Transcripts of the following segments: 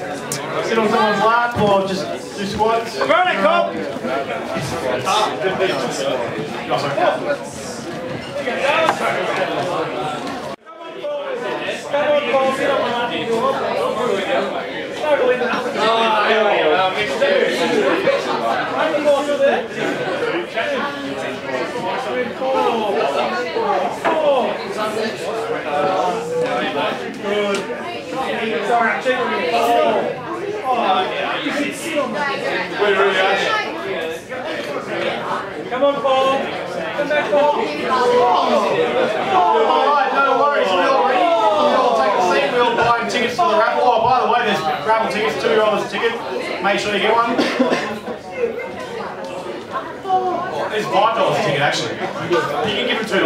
Sit on someone's lap or just do squats. Run it, Cop! Come on, Paul. Come back, Paul. Alright, no worries. We'll take a seat. We'll buy tickets for the raffle. Oh, by the way, there's raffle tickets, $2 a ticket. Make sure you get one. There's $5 a ticket actually. You can give him $2.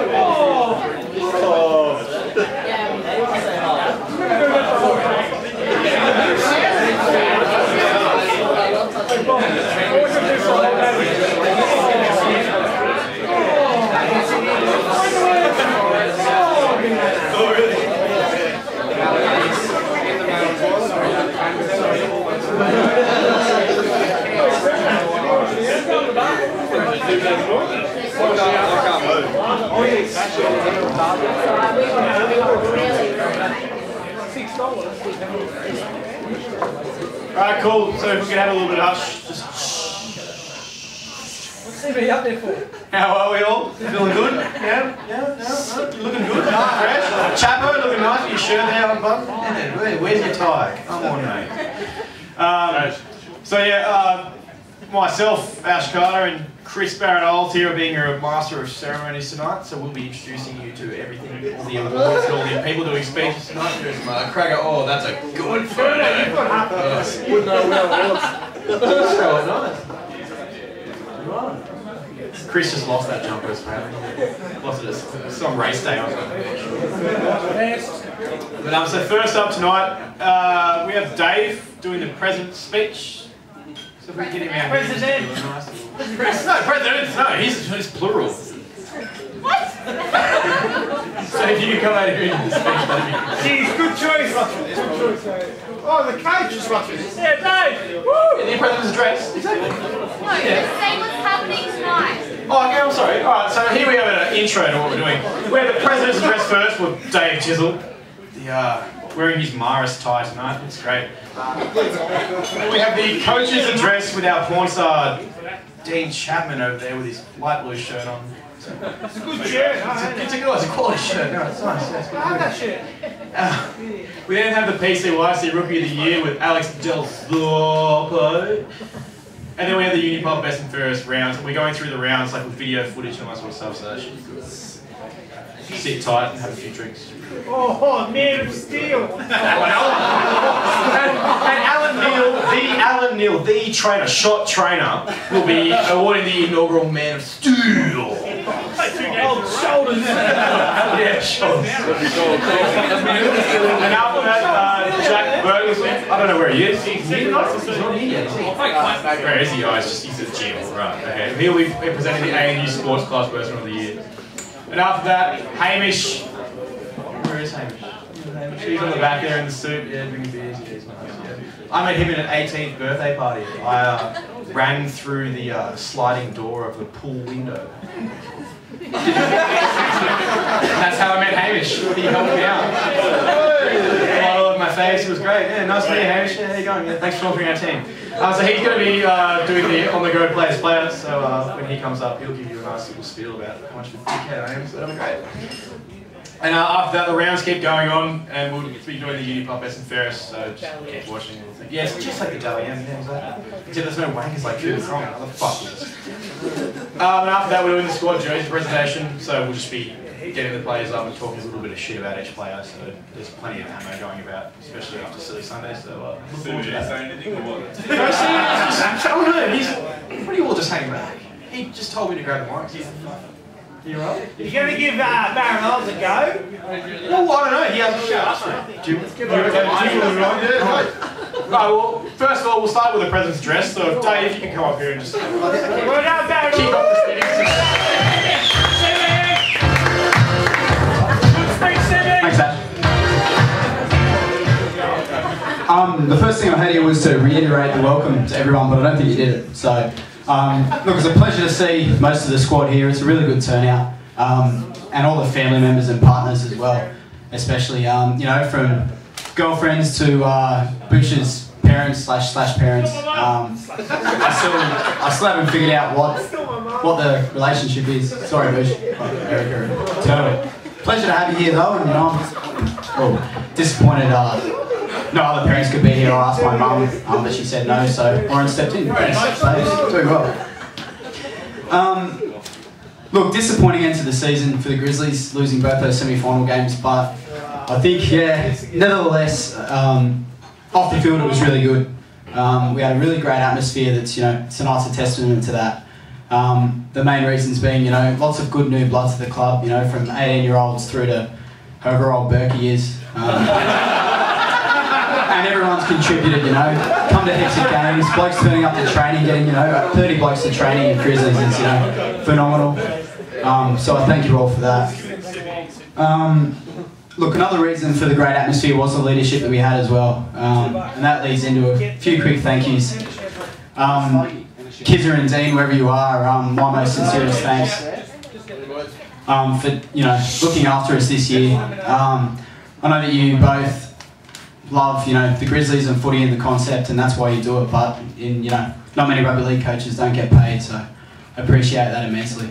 Alright, cool. So if we could have a little bit of hush, just What's CBE up there for? How are we all? Feeling good? Yeah? You're looking good, fresh. Chapo, looking nice with your shirt there unbuttoned. Yeah, where's your tie? Come on, mate. So yeah, myself, Ash Carter, and Chris Barrett-Old here are being your master of ceremonies tonight, so we'll be introducing you to everything, all the awards, all the people doing speeches tonight. There's Cracker, oh, that's a good photo. Yes. Wouldn't know where it was. So nice. Chris just lost that jumper, apparently. Lost it at some race day or something. But so first up tonight, we have Dave doing the president speech. So if we get him out. President. No, president. No, he's plural. What? So if you could come out here and do the speech, that'd be good. Jeez, good choice, Russell. Good choice. Oh, the coach is watching this. Yeah, Dave. Woo! Yeah, the president's address. Exactly. No, just say what's happening tonight. Oh, okay, I'm sorry. Alright, so here we have an intro to what we're doing. We have the president's address first with Dave Chisel. Wearing his Mars tie tonight. It's great. We have the coach's address with our porn star Dean Chapman over there with his light blue shirt on. It's a good shirt. It's a quality shirt. No, it's nice. Yeah, it's good. I have that shirt. We then have the PCYC Rookie of the Year with Alex Del Zorpo. And then we have the Uni Pub Best and Fairest rounds. We're going through the rounds like with video footage and all that sort of stuff, so that should be good. Sit tight and have a few drinks. Oh, man of steel. And Alan Neal, the trainer, shot trainer, will be awarding the inaugural Man of Steel. Old shoulders. Yeah, shoulders. And after that, Jack Bergersley, I don't know where he is. He's not here yet. Where is he? Oh, he's at the gym. Right, okay. He'll be presenting the ANU Sports Class Person of the Year. And after that, Hamish. Where is Hamish? He's on the back there in the suit. Yeah, drinking beers. Yeah, he's nice. Yeah. I met him at an 18th birthday party. I ran through the sliding door of the pool window. That's how I met Hamish. He helped me out. All over my face. It was great. Yeah, nice to meet you, Hamish. Yeah, how you going? Yeah, thanks for sponsoring our team. So he's going to be doing the OnTheGo Players Player. So when he comes up, he'll give you a nice little spiel about how much of a dickhead I am. So that'll be great. And after that, the rounds keep going on, and we'll be doing the Uni Pub Best and Fairest, so just keep watching. Yeah, it's just like the Dally M, yeah, exactly. Except there's no wankers like you, wrong. What the fuck is this? And after that, we're doing the squad jersey presentation, so we'll just be getting the players up and talking a little bit of shit about each player, so there's plenty of ammo going about, especially after Silly Sunday, so look forward to that. No, he's pretty well just hanging back. He just told me to grab the mic. You right? You're going to give Barrett-Old a go? Well, I don't know. He hasn't shut up. Do you right, well, first of all, we'll start with the president's address. So, Dave, you can come up here and just kick off the settings. Thanks, Ash. The first thing I had here was to reiterate the welcome to everyone, but I don't think you did it. So, look, it's a pleasure to see most of the squad here. It's a really good turnout, and all the family members and partners as well, especially, you know, from girlfriends to Bush's parents slash parents. I still haven't figured out what the relationship is. Sorry, Bush. Turtle. Pleasure to have you here though, and you know, I'm disappointed no other parents could be here. I asked my mum, but she said no, so Lauren stepped in. Thanks, doing well. Look, disappointing end to the season for the Grizzlies, losing both those semi-final games, but I think, yeah, nevertheless, off the field it was really good. We had a really great atmosphere that's, you know, tonight's a testament to that. The main reasons being, you know, lots of good new blood to the club, you know, from 18-year-olds through to however old Berkey is. And everyone's contributed, you know, come to heaps of games, blokes turning up to training, getting, you know, 30 blokes to training in Grizzlies is, you know, phenomenal. So I thank you all for that. Look, another reason for the great atmosphere was the leadership that we had as well, and that leads into a few quick thank yous. Kizza and Dean, wherever you are, my most sincerest thanks for, you know, looking after us this year. I know that you both love, you know, the Grizzlies and footy and the concept, and that's why you do it, but you know, not many rugby league coaches don't get paid, so I appreciate that immensely.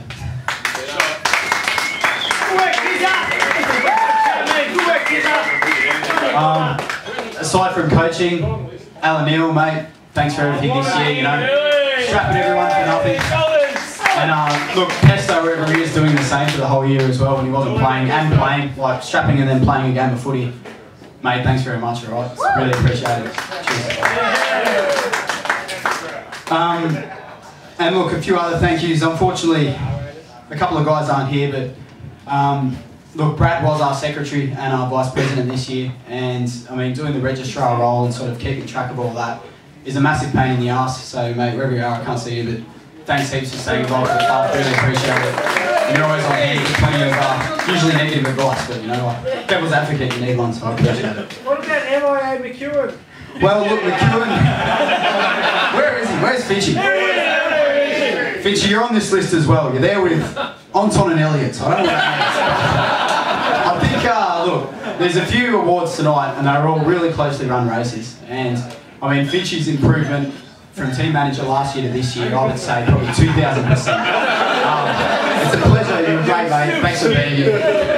Aside from coaching, Alan Neal, mate, thanks for everything this year, you know, strapping everyone for nothing. And look, Pesto, wherever he is, doing the same for the whole year as well when he wasn't playing, like strapping and then playing a game of footy. Mate, thanks very much, alright? Really appreciate it. Cheers. And look, a few other thank yous. Unfortunately, a couple of guys aren't here, but look, Brad was our secretary and our vice president this year, and I mean, doing the registrar role and sort of keeping track of all that is a massive pain in the arse. So, mate, wherever you are, I can't see you, but thanks heaps for staying involved with the club. Really appreciate it. And you're always on hand with plenty of usually negative advice, but you know, like devil's advocate, you need one, so I appreciate it. What about MIA McEwen? Well, look, McEwen, where is he? Where's Finchie? Finchie, you're on this list as well. You're there with Anton and Elliot. So I don't know what that means. I think, look, there's a few awards tonight, and they're all really closely run races. And I mean, Finchie's improvement from team manager last year to this year, I would say probably 2,000%. It's a pleasure. You're great, mate. Thanks for being here.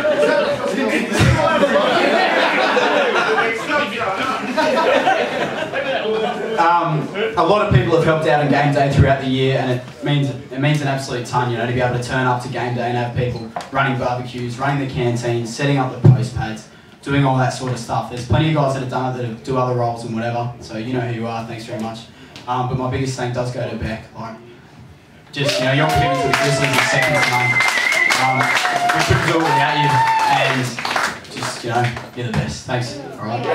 A lot of people have helped out on game day throughout the year, and it means an absolute ton, you know, to be able to turn up to game day and have people running barbecues, running the canteens, setting up the post pads, doing all that sort of stuff. There's plenty of guys that have done it that do other roles and whatever, so you know who you are. Thanks very much. But my biggest thank does go to Beck. Like, just, you know, your commitment to the Grizzlies is second to none. We couldn't do it without you, and just, you know, you're the best. Thanks. All right.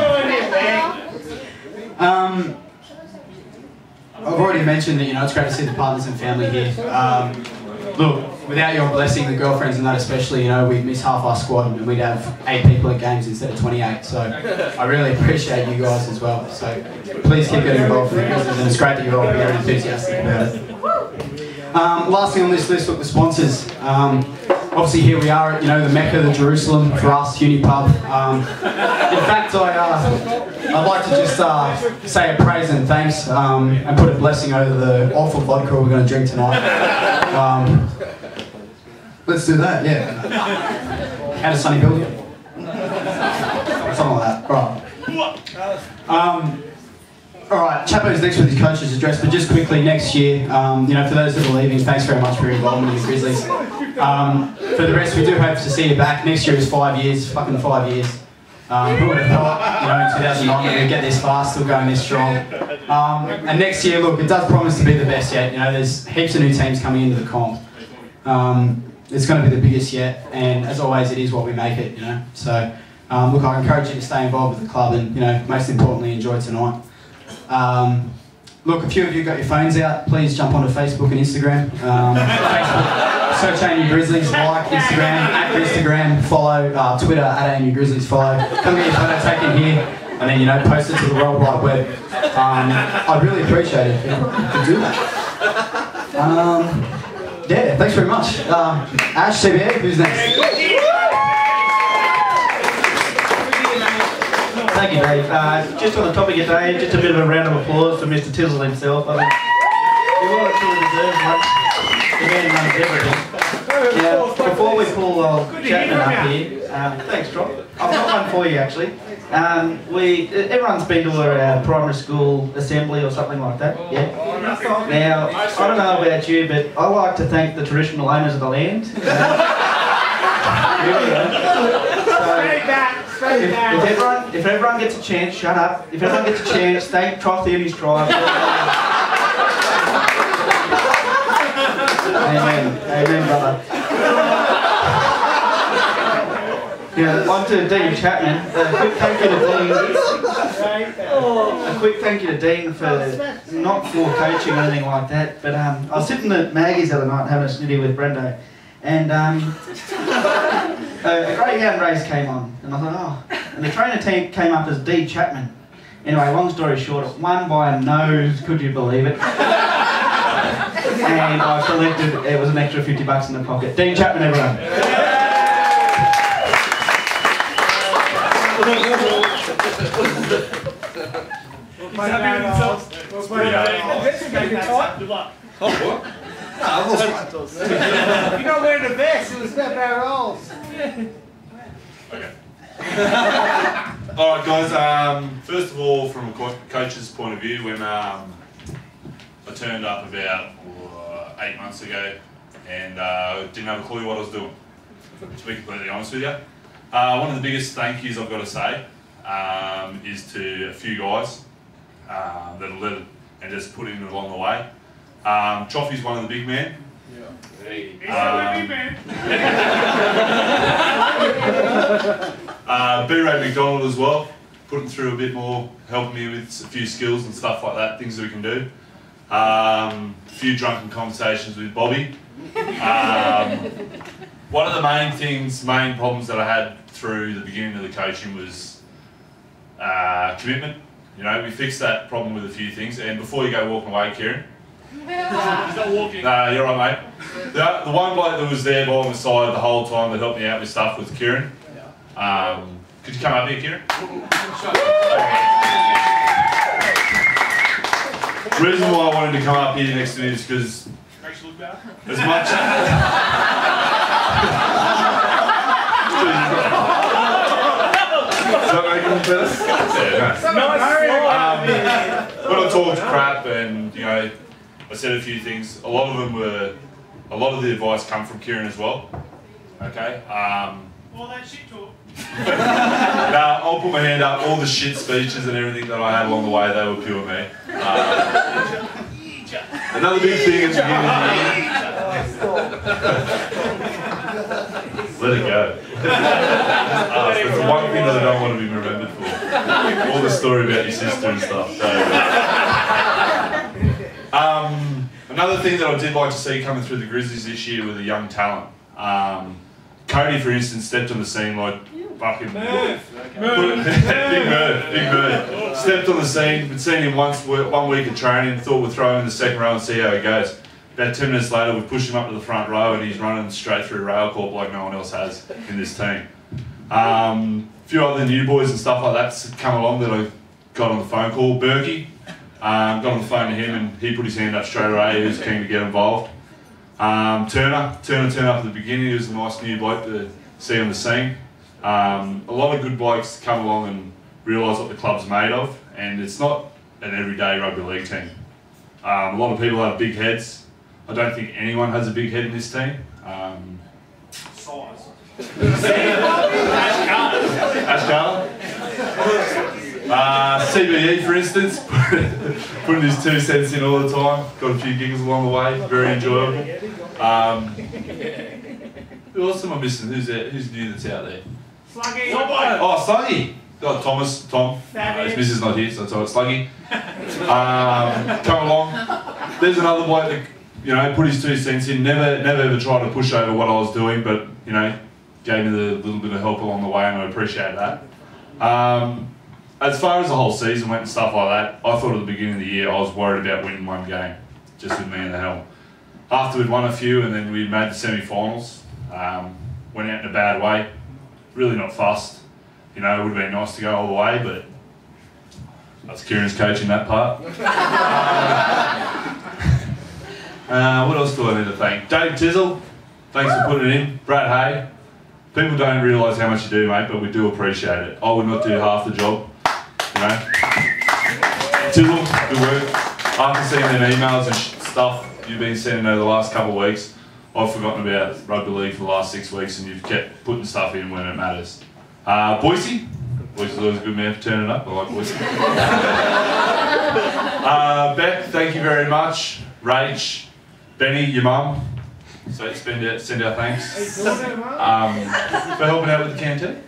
I've already mentioned that, you know, it's great to see the partners and family here. Look, without your blessing, the girlfriends and that especially, you know, we'd miss half our squad and we'd have 8 people at games instead of 28. So I really appreciate you guys as well. So please keep getting involved with the Grizzlies, and it's great that you're all here and enthusiastic about it. Last thing on this list, look, the sponsors. Obviously here we are at, you know, the Mecca, the Jerusalem for us, Uni Pub. In fact, I'd like to just say a praise and thanks and put a blessing over the awful vodka we're going to drink tonight. Let's do that, yeah. How does Sonny build it? Something like that. Alright, Chapo's next with his coach's address, but just quickly, next year, you know, for those that are leaving, thanks very much for your involvement in the Grizzlies. For the rest, we do hope to see you back. Next year is 5 years, fucking 5 years. Who would have thought, you know, in 2009 that we'd get this far, still going this strong. And next year, look, it does promise to be the best yet. You know, there's heaps of new teams coming into the comp. It's going to be the biggest yet, and as always, it is what we make it, you know. So, look, I encourage you to stay involved with the club and, you know, most importantly, enjoy tonight. Look, a few of you got your phones out, please jump onto Facebook and Instagram. Facebook, search ANU Grizzlies, like Instagram, @Instagram, follow Twitter @ANU Grizzlies, follow. Come get your photo taken here. and then, you know, post it to the World Wide Web. I'd really appreciate it if you could do that. Yeah, thanks very much. Ash, CBE, who's next? Thank you, Dave. Just on the topic of Dave, just a bit of a round of applause for Mr. Tizzle himself. I mean, he really truly deserves one. The man runs everything. Now, before we pull Chapman up here, thanks, Trop. I've got one for you, actually. Everyone's been to a primary school assembly or something like that, yeah? Now, I don't know about you, but I like to thank the traditional owners of the land. If everyone gets a chance, shut up. If everyone gets a chance, thank Trothy and his tribe. Amen. Amen, brother. Yeah, on to Dean Chapman. A quick thank you to Dean for not for coaching or anything like that, but I was sitting at Maggie's the other night having a snitty with Brendo, and a greyhound race came on, and I thought, oh, and the trainer team came up as D. Chapman. Anyway, long story short, it won by a nose, could you believe it? And I collected, it was an extra $50 in the pocket. Dean Chapman, everyone. You're not wearing a vest, it was step our rolls. Okay. Alright guys, first of all, from a coach's point of view, when I turned up about 8 months ago and didn't have a clue what I was doing, to be completely honest with you. One of the biggest thank yous I've got to say is to a few guys that have led and just put in along the way. Choffy's one of the big men. He's a big man. B-Ray McDonald as well, putting through a bit more, helping me with a few skills and stuff like that, things that we can do. A few drunken conversations with Bobby. One of the main problems that I had through the beginning of the coaching was commitment. You know, we fixed that problem with a few things. And before you go walking away, Kieran. He's not walking. Nah, you're right, mate. The one bloke that was there by my side the whole time that helped me out with stuff was Kieran. Could you come up here, Kieran? The reason why I wanted to come up here next to me is because Makes you look better. as much... Does that make it look better? Yeah, when I talked crap and, you know, I said a few things, a lot of the advice come from Kieran as well. Okay? All that shit talk. Nah, I'll put my hand up, all the shit speeches and everything that I had along the way, they were pure me. Another big thing at the beginning of the year. Let it go. It's the one thing that I don't want to be remembered for. All the story about your sister and stuff. So. Another thing that I did like to see coming through the Grizzlies this year with a young talent. Cody, for instance, stepped on the scene like fucking... Big Merv. Stepped on the scene, we'd seen him 1 week of training, thought we'd throw him in the second row and see how he goes. About 10 minutes later, we pushed him up to the front row and he's running straight through rail corp like no one else has in this team. A few other new boys and stuff like that's come along that I got on the phone call. Berkey, got on the phone to him and he put his hand up straight away, he was keen to get involved. Turner turned up at the beginning, he was a nice new bloke to see on the scene. A lot of good blokes come along and realise what the club's made of, and it's not an everyday rugby league team. A lot of people have big heads. I don't think anyone has a big head in this team. Size. Ash Carter. CBE, for instance, putting his 2 cents in all the time. Got a few giggles along the way, very enjoyable. Who else am I missing? Who's new that's out there? Sluggy. Oh, Sluggy. Oh, Tom. His missus not here, so it's Sluggy. Come along. There's another bloke that, you know, put his 2 cents in. Never ever tried to push over what I was doing, but, you know, gave me the little bit of help along the way, and I appreciate that. as far as the whole season went and stuff like that, I thought at the beginning of the year I was worried about winning one game, just with me and the helm. After we'd won a few and then we made the semi-finals, went out in a bad way, really not fussed. You know, it would have been nice to go all the way, but that's Kieran's coaching that part. What else do I need to thank? Dave Tizzle, thanks for putting it in. Brad Hay. People don't realise how much you do, mate, but we do appreciate it. I would not do half the job, you know. Tizzle, good work. After seeing them emails and stuff you've been sending over the last couple of weeks, I've forgotten about rugby league for the last 6 weeks and you've kept putting stuff in when it matters. Boise. Boise's always a good man for turning up. I like Boise. Beck, thank you very much. Rach, Benny, your mum. So send our thanks for helping out with the canteen.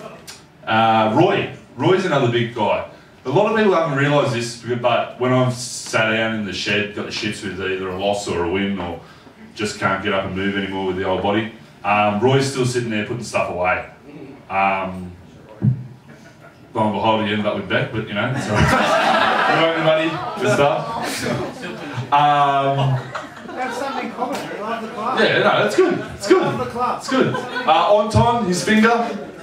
Roy's another big guy. A lot of people haven't realised this, but when I've sat down in the shed, got the shits with either a loss or a win, or just can't get up and move anymore with the old body, Roy's still sitting there putting stuff away. Lo and behold, he ended up with Beck, but you know, it's alright. Money, good stuff. That's something common. I love the club. Yeah, no, that's good. It's good. I love the club. It's good. Anton, his finger.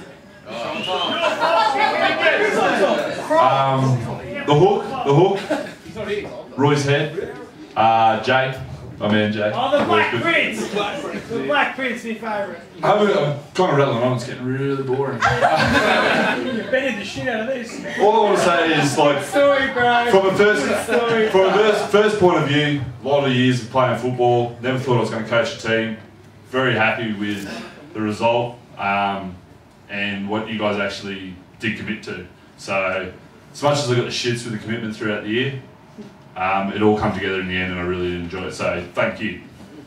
The hook. Roy's head. Jay, my man Jay. Oh, the Black Prince! The Black Prince, my favourite. I'm kind of rattling on, it's getting really boring. You betted the shit out of this. All I want to say is, like, Story, bro. from a first point of view, a lot of years of playing football, never thought I was going to coach a team. Very happy with the result and what you guys actually did commit to. So, as much as I got the shits with the commitment throughout the year, it all come together in the end and I really did enjoy it. So, thank you.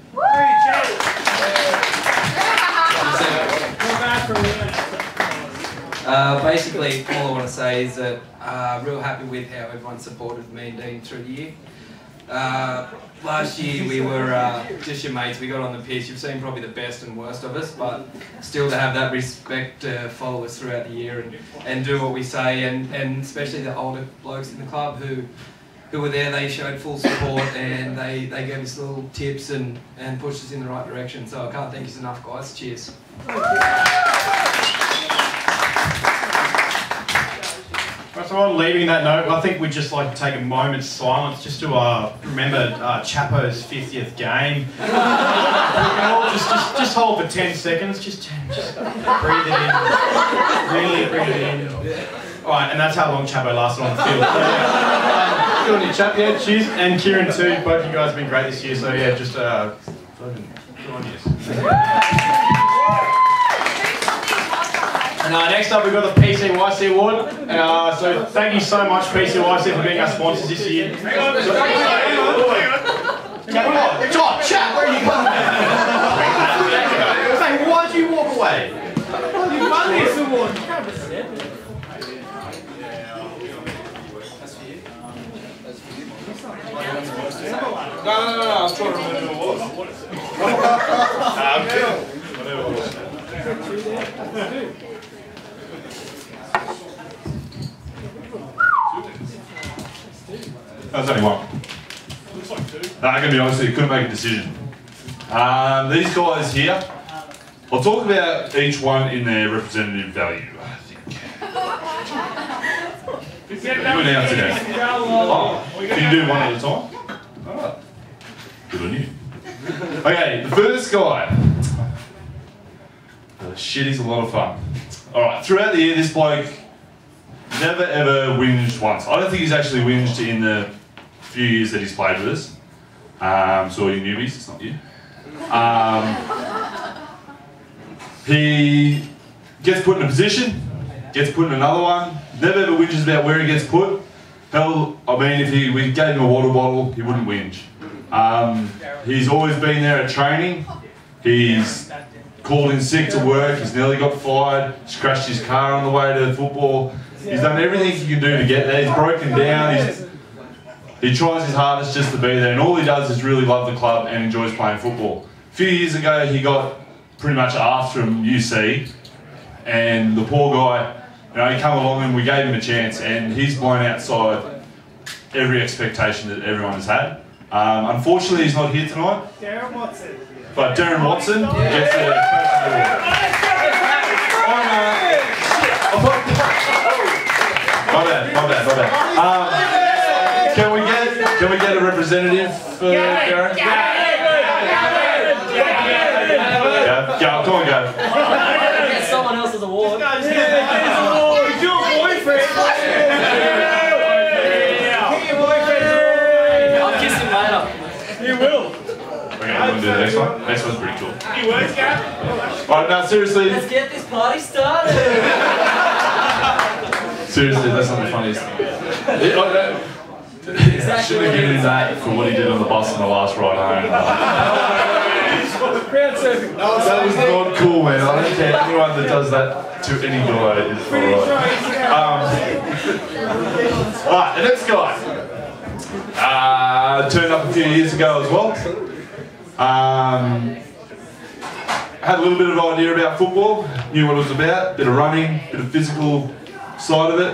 Basically, all I want to say is that real happy with how everyone supported me and Dean through the year. Last year we were just your mates, we got on the pitch. You've seen probably the best and worst of us, but still to have that respect to follow us throughout the year and do what we say, and especially the older blokes in the club who were there, they showed full support and they gave us little tips and pushed us in the right direction. So I can't thank you enough, guys. Cheers. So on leaving that note, I think we'd just like to take a moment's silence just to remember Chapo's 50th game. We can all just hold for 10 seconds, just breathe it in, really breathe it in. Alright, and that's how long Chapo lasted on the field. Good on you, Chap, yeah, cheers. And Kieran too, both you guys have been great this year, so yeah, just fucking good on you. And next up we've got the PCYC award. So thank you so much PCYC for being our sponsors this year. Hang on. Chat, where are you going? Say, why'd you walk away? You won this award. You can't resent it. No, I'm trying to remember what it was. I'm kidding. Whatever it was. That was only one. Looks like two. I'm going to be honest with you, couldn't make a decision. These guys here, I'll talk about each one in their representative value, I think. Who announced it? Oh, can you do one at a time? Alright. Good on you. Okay, the first guy. Shit, he's a lot of fun. Alright, throughout the year, this bloke never ever whinged once. I don't think he's actually whinged in the few years that he's played with us. So all you newbies, it's not you. He gets put in a position, gets put in another one, never ever whinges about where he gets put. Hell, I mean, if we gave him a water bottle, he wouldn't whinge. He's always been there at training. He's called in sick to work, he's nearly got fired, scratched his car on the way to football. He's done everything he can do to get there. He's broken down. He tries his hardest just to be there, and all he does is really love the club and enjoys playing football. A few years ago, he got pretty much asked from UC, and the poor guy You know, he came along and we gave him a chance, and he's blown outside every expectation that everyone has had. Unfortunately, he's not here tonight. Darren Watson. But Darren Watson gets the My bad. Can we get a representative for Darren? Yeah, come on, go. Get someone else's award. It's your boyfriend. I'll kiss him later. You will. Okay, I'm gonna do the next one. Next one's pretty cool. You work, Gav? Alright, now seriously. Let's get this party started. Seriously, that's not the funniest thing. I should have given him that for what he did on the bus on the last ride home. Crowd surfing. That was not cool, man. I don't care anyone that does that to any guy is alright. Alright, the next guy. Turned up a few years ago as well. Had a little bit of an idea about football, knew what it was about, bit of running, bit of physical side of it.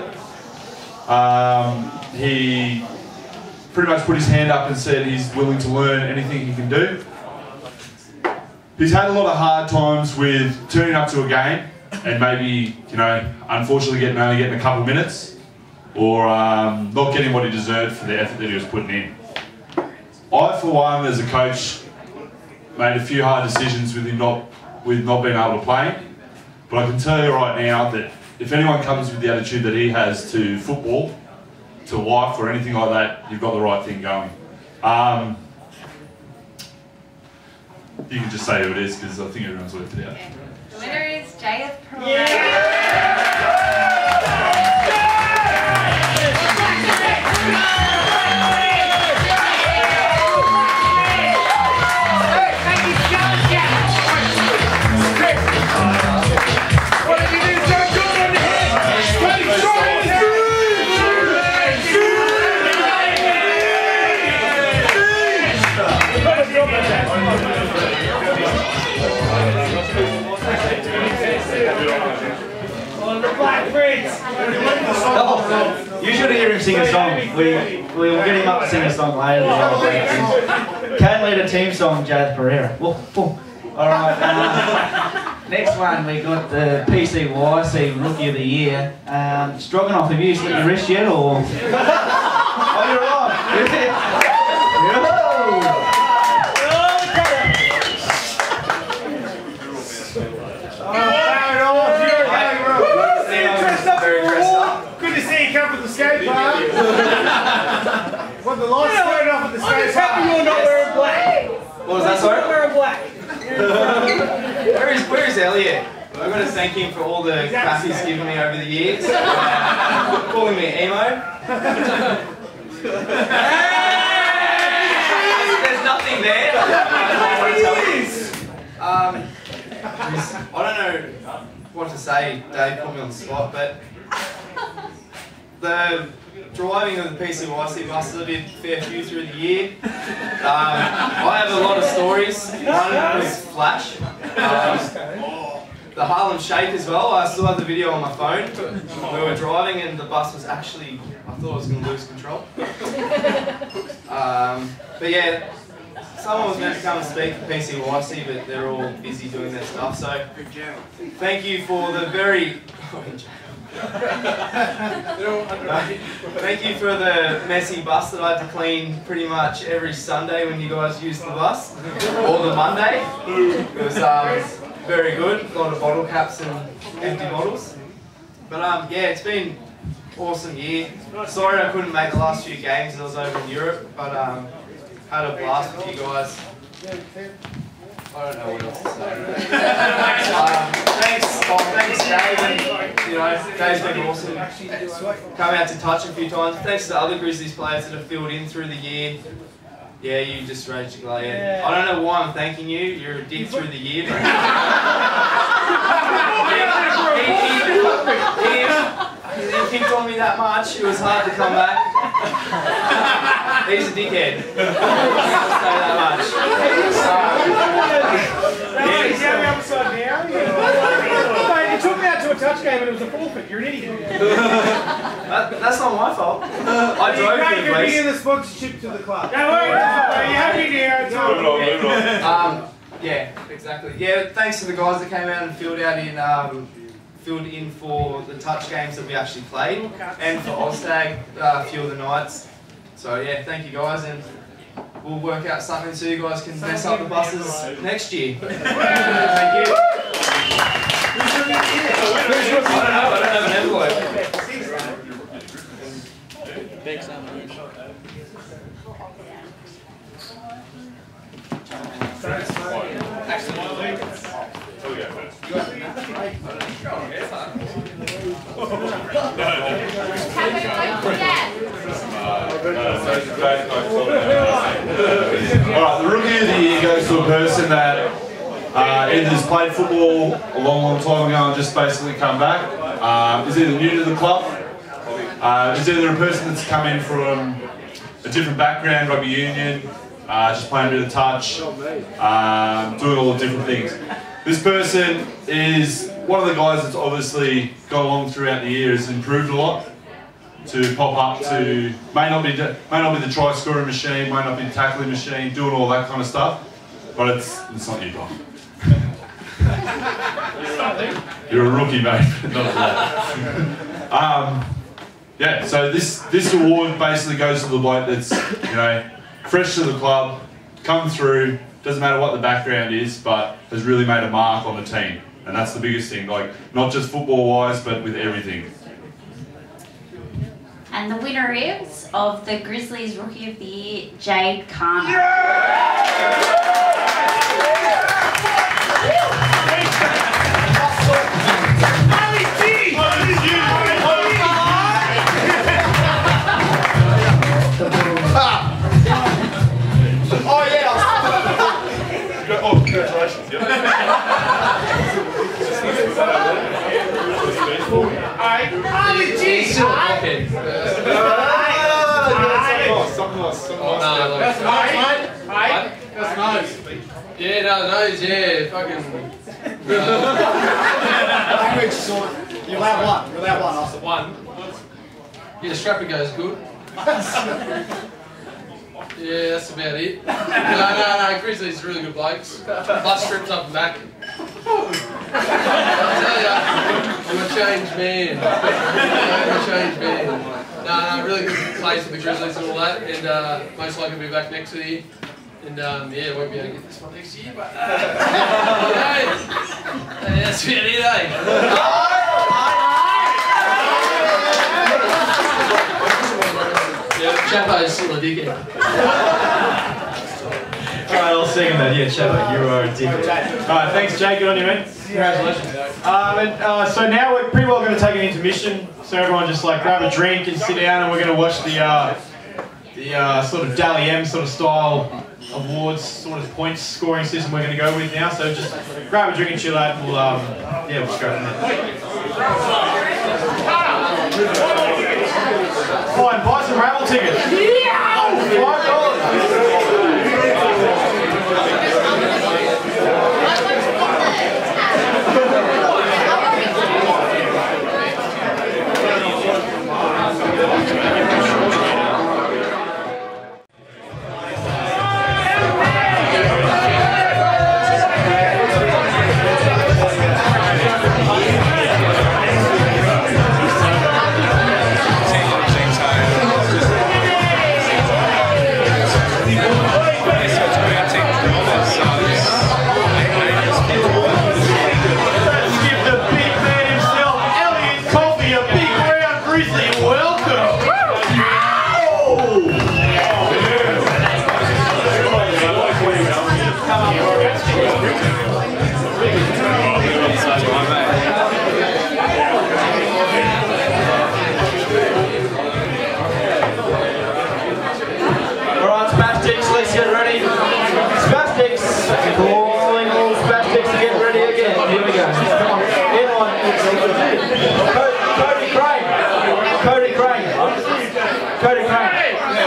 He pretty much put his hand up and said he's willing to learn anything he can do. He's had a lot of hard times with turning up to a game and maybe, you know, unfortunately only getting a couple minutes, or not getting what he deserved for the effort that he was putting in. I, for one, as a coach, made a few hard decisions with him not being able to play. But I can tell you right now that if anyone comes with the attitude that he has to football, to life or anything like that, you've got the right thing going. You can just say who it is because I think everyone's worked it out. Okay. The winner is Tyrepower. You should hear him sing a song. We'll get him up to sing a song later. Can't lead a team song, Jad Pereira. Alright, next one we got the PCYC Rookie of the Year. Stroganoff, have you slit your wrist yet, or? Oh, you're right. Good to see you come from the skate park. What, the lights turned off at the skate park? I'm happy you're not wearing black. What was that, sorry? You're wearing black. Where is Elliot? I've got to thank him for all the crap he's given me over the years. Calling me emo. There's nothing there. I don't know what to say. Dave put me on the spot, but the driving of the PCYC buses, I did a fair few through the year. I have a lot of stories. One was Flash. The Harlem Shake as well. I still have the video on my phone. We were driving and the bus was actually, I thought I was going to lose control. But yeah, someone was meant to come and speak for PCYC, but they're all busy doing their stuff. So thank you for the very... Thank you for the messy bus that I had to clean pretty much every Sunday when you guys used the bus, or the Monday. It was very good, a lot of bottle caps and empty bottles. But yeah, it's been an awesome year. Sorry I couldn't make the last few games as I was over in Europe, but had a blast with you guys. I don't know what else to say. Thanks Dave, and you know, Dave's been awesome. Come out to touch a few times. Thanks to the other Grizzlies players that have filled in through the year. Yeah, you just raged your glare. Yeah. I don't know why I'm thanking you. You're a dick through the year. But he picked on me that much. It was hard to come back. He's a dickhead. I'll say that much. He's down the upside down. You took me out to a touch touch game and it was a forfeit. You're an idiot. That's not my fault. I drove You to the can't place. give me the sponsorship to the club. Don't worry, you're happy now. It's all Move it on. Yeah, exactly. Yeah, thanks to the guys that came out and filled in for the touch games that we actually played, and for Oztag a few of the nights. So yeah, thank you guys, and we'll work out something so you guys can mess up the buses next year. Thank you. I don't have an envelope. Alright, the Rookie of the Year goes to a person that either has played football a long time ago and just basically come back, is either new to the club, is either a person that's come in from a different background, rugby union, just playing a bit of touch, doing all the different things. This person is one of the guys that's obviously got along throughout the year, has improved a lot to pop up to, may not be the try scoring machine, may not be the tackling machine, doing all that kind of stuff, but it's not you, Don. You're a rookie, mate. Not that. Yeah, so this award basically goes to the bloke that's, you know, fresh to the club, come through, doesn't matter what the background is, but has really made a mark on the team. And that's the biggest thing, like, not just football-wise, but with everything. And the winner is of the Grizzlies Rookie of the Year, Jade Carter. Oh yeah! Oh, congratulations. That's nice, mate. That's nice. Yeah, no, nose, yeah, fucking. You're allowed one. You're allowed one. That's the one. Yeah, Strapper goes good. Yeah, that's about it. No, Grizzlies are really good blokes. Bus strips up and back. I tell ya, I'm a changed man. I'm a changed man. No, really good place with the Grizzlies and all that, and most likely we'll be back next year. And yeah, won't be able to get this one next year, but hey, that's about it, eh? Yeah, Chapo's still a dickhead. Alright, I'll second that. Yeah, Chapo, you are a dickhead. Alright, thanks, Jake. Good on you, mate. Congratulations. So now we're pretty well going to take an intermission. So everyone just like grab a drink and sit down, and we're going to watch the sort of Dally M sort of style awards, sort of points scoring system we're going to go with now. So just grab a drink and chill out, and we'll yeah, we'll just go from there. Fine, buy some raffle tickets.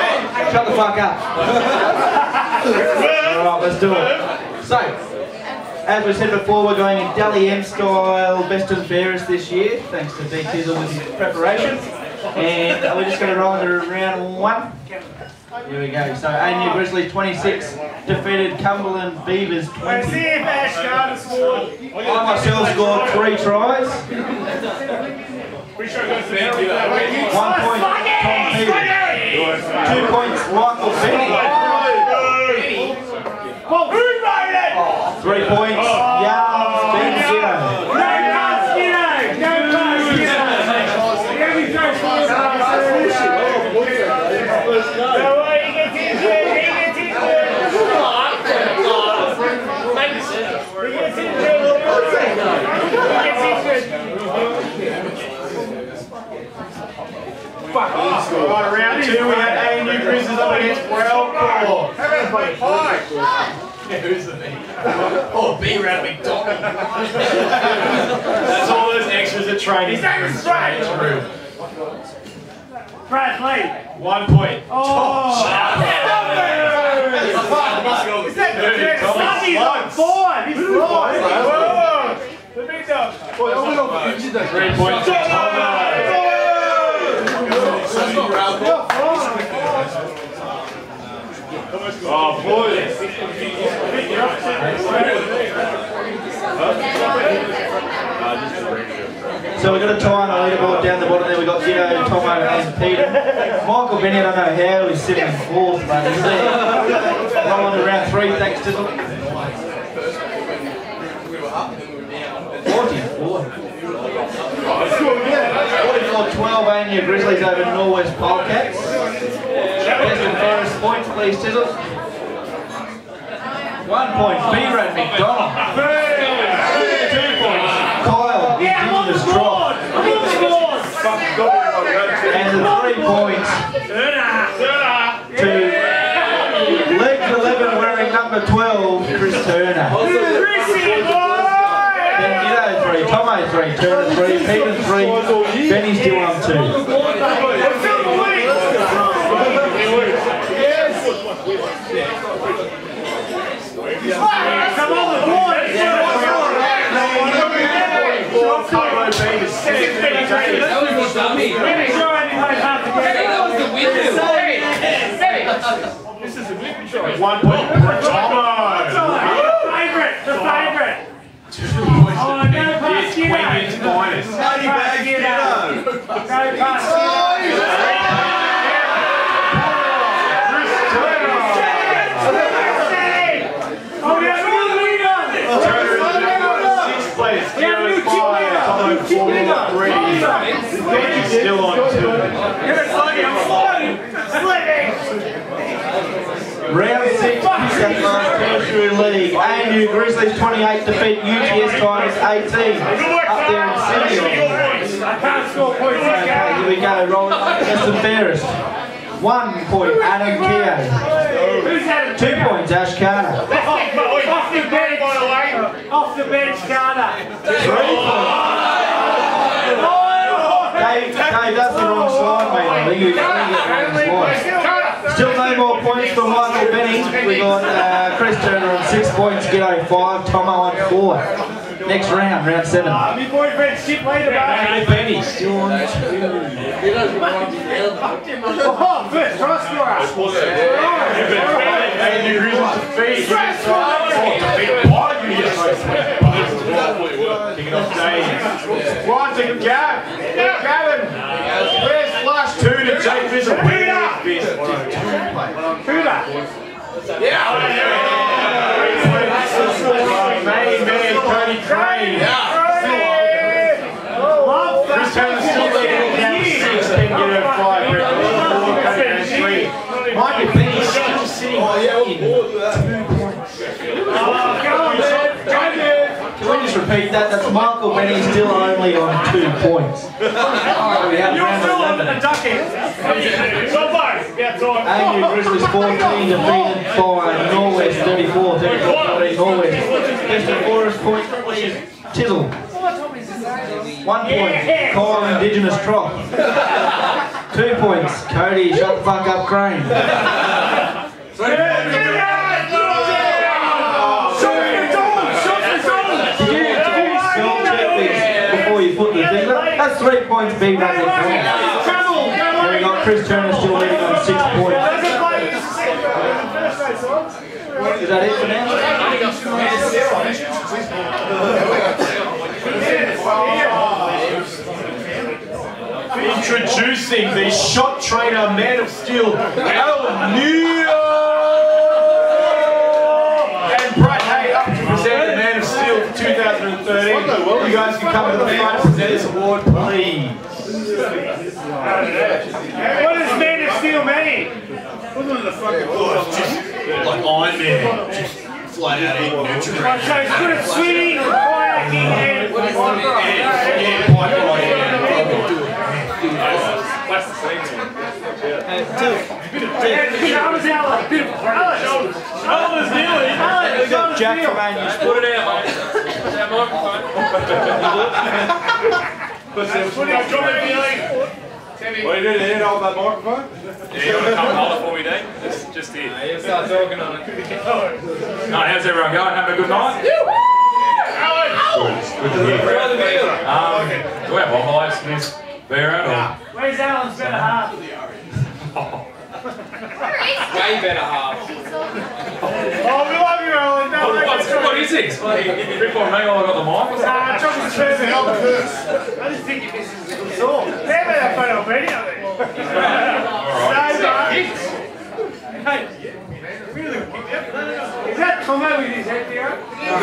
Shut the fuck up. Alright, let's do it. So, As we said before, we're going in Dally M style, best and fairest this year, thanks to D Tizzle with his preparation. And we're just going to roll into round 1. Here we go. So ANU Grizzlies 26 defeated Cumberland Beavers 20. Let's see if Ash Carter scored. I myself scored 3 tries. 1 point Tom Peters. 2 points Michael Benny. 3 points Yarns Ben Zero. Right, round 2 we had ANU Grizzlies up against Farwell. Who's the name? Oh, B-Rad McDonald. That's all those extras at training. His name is Brad. Brad Lee. 1 point. Oh! Is that Sonny's on 5? He's 5. The big dog. 3 points. Oh, boys. So we're going to tie on the leaderboard down the bottom there. We've got Gino, Tomo and Peter. Michael Benny, I don't know how he's sitting in 4th, but he's there. Rolling to round 3, thanks to them. 44-12 ANU Grizzlies over Norwest Polecats. Best and fairest points, please, Tizzle. 1 point, B-Rad McDonald. 2 points, Kyle, Indigenous Drop. And the 3 points to Legs 11 wearing number 12, Chris Turner. Then G'day 3, Tomo 3, Turner 3, Peter 3, Benny still on 2. Come on, the boys! This is a big choice. 1 point for Tomo. The favourite! 2 points to Queen's finest. Still on 2. Round 6, South Tertiary League. ANU Grizzlies 28 defeat UTS Tigers 18. Up there in Sydney. Okay, here we go, rolling best and fairest. 1 point, Adam Keogh. 2 points, Ash Carter. Off the bench, Carter. 3 points. Dave, that's the wrong slide, mate. I think you get wrong slide. Still no more points for Michael Benny. We got Chris Turner on 6 points, G'day 5, Tomo on 4. Next round, round 7. My boyfriend's shit later, mate. Benny still on 2. Oh, first try scorer. ANU Grizzlies defeat. Kicking off Dave. Right to Gavin. Where's flash 2 to Jake Fizzle? Main man, Cody Crane. Chris Turner's still leading down 6, can get her 5. Michael Benny still sitting in 2 points. Can we just repeat that? That's Michael Benny still only on 2 points. We have round 11. ANU Grizzlies 14 defeated by Norwest 34, 34-14 Norwest. Best and fairest point, Tizzle. 1 point, Kyle Indigenous Trop. 2 points, Cody, shut the fuck up, Crane. 3 points. points, B doesn't count. There we got Chris Turner still leading on 6 points. Is that it for now? Introducing the shot trainer man of steel, OnTheGo! And Brad Hay up to present the man of steel for 2013. You guys can come to the front and present this award, please. What does man of steel mean? Like Iron Man, just flat out eating nutrients. So it's good at swimming, kayaking, and Yeah, pipe That's the thing. Jack from ANU. Put it out, mate. That microphone. What are you doing there? Hold that microphone? Yeah, you want to come hold it for me, Dean? Just here. You start talking on it. No, how's everyone going? Having a good night? Good to hear. Do we have highlights from this Fairest? Where's Alan's better half? Way better half. Oh, we love you, Alan. No, What is this? Rip on me while I got the mic? Chocolate first and I'll first. I just think this is a good song. They've had that photo already, haven't they? Is that Tomo with his head there?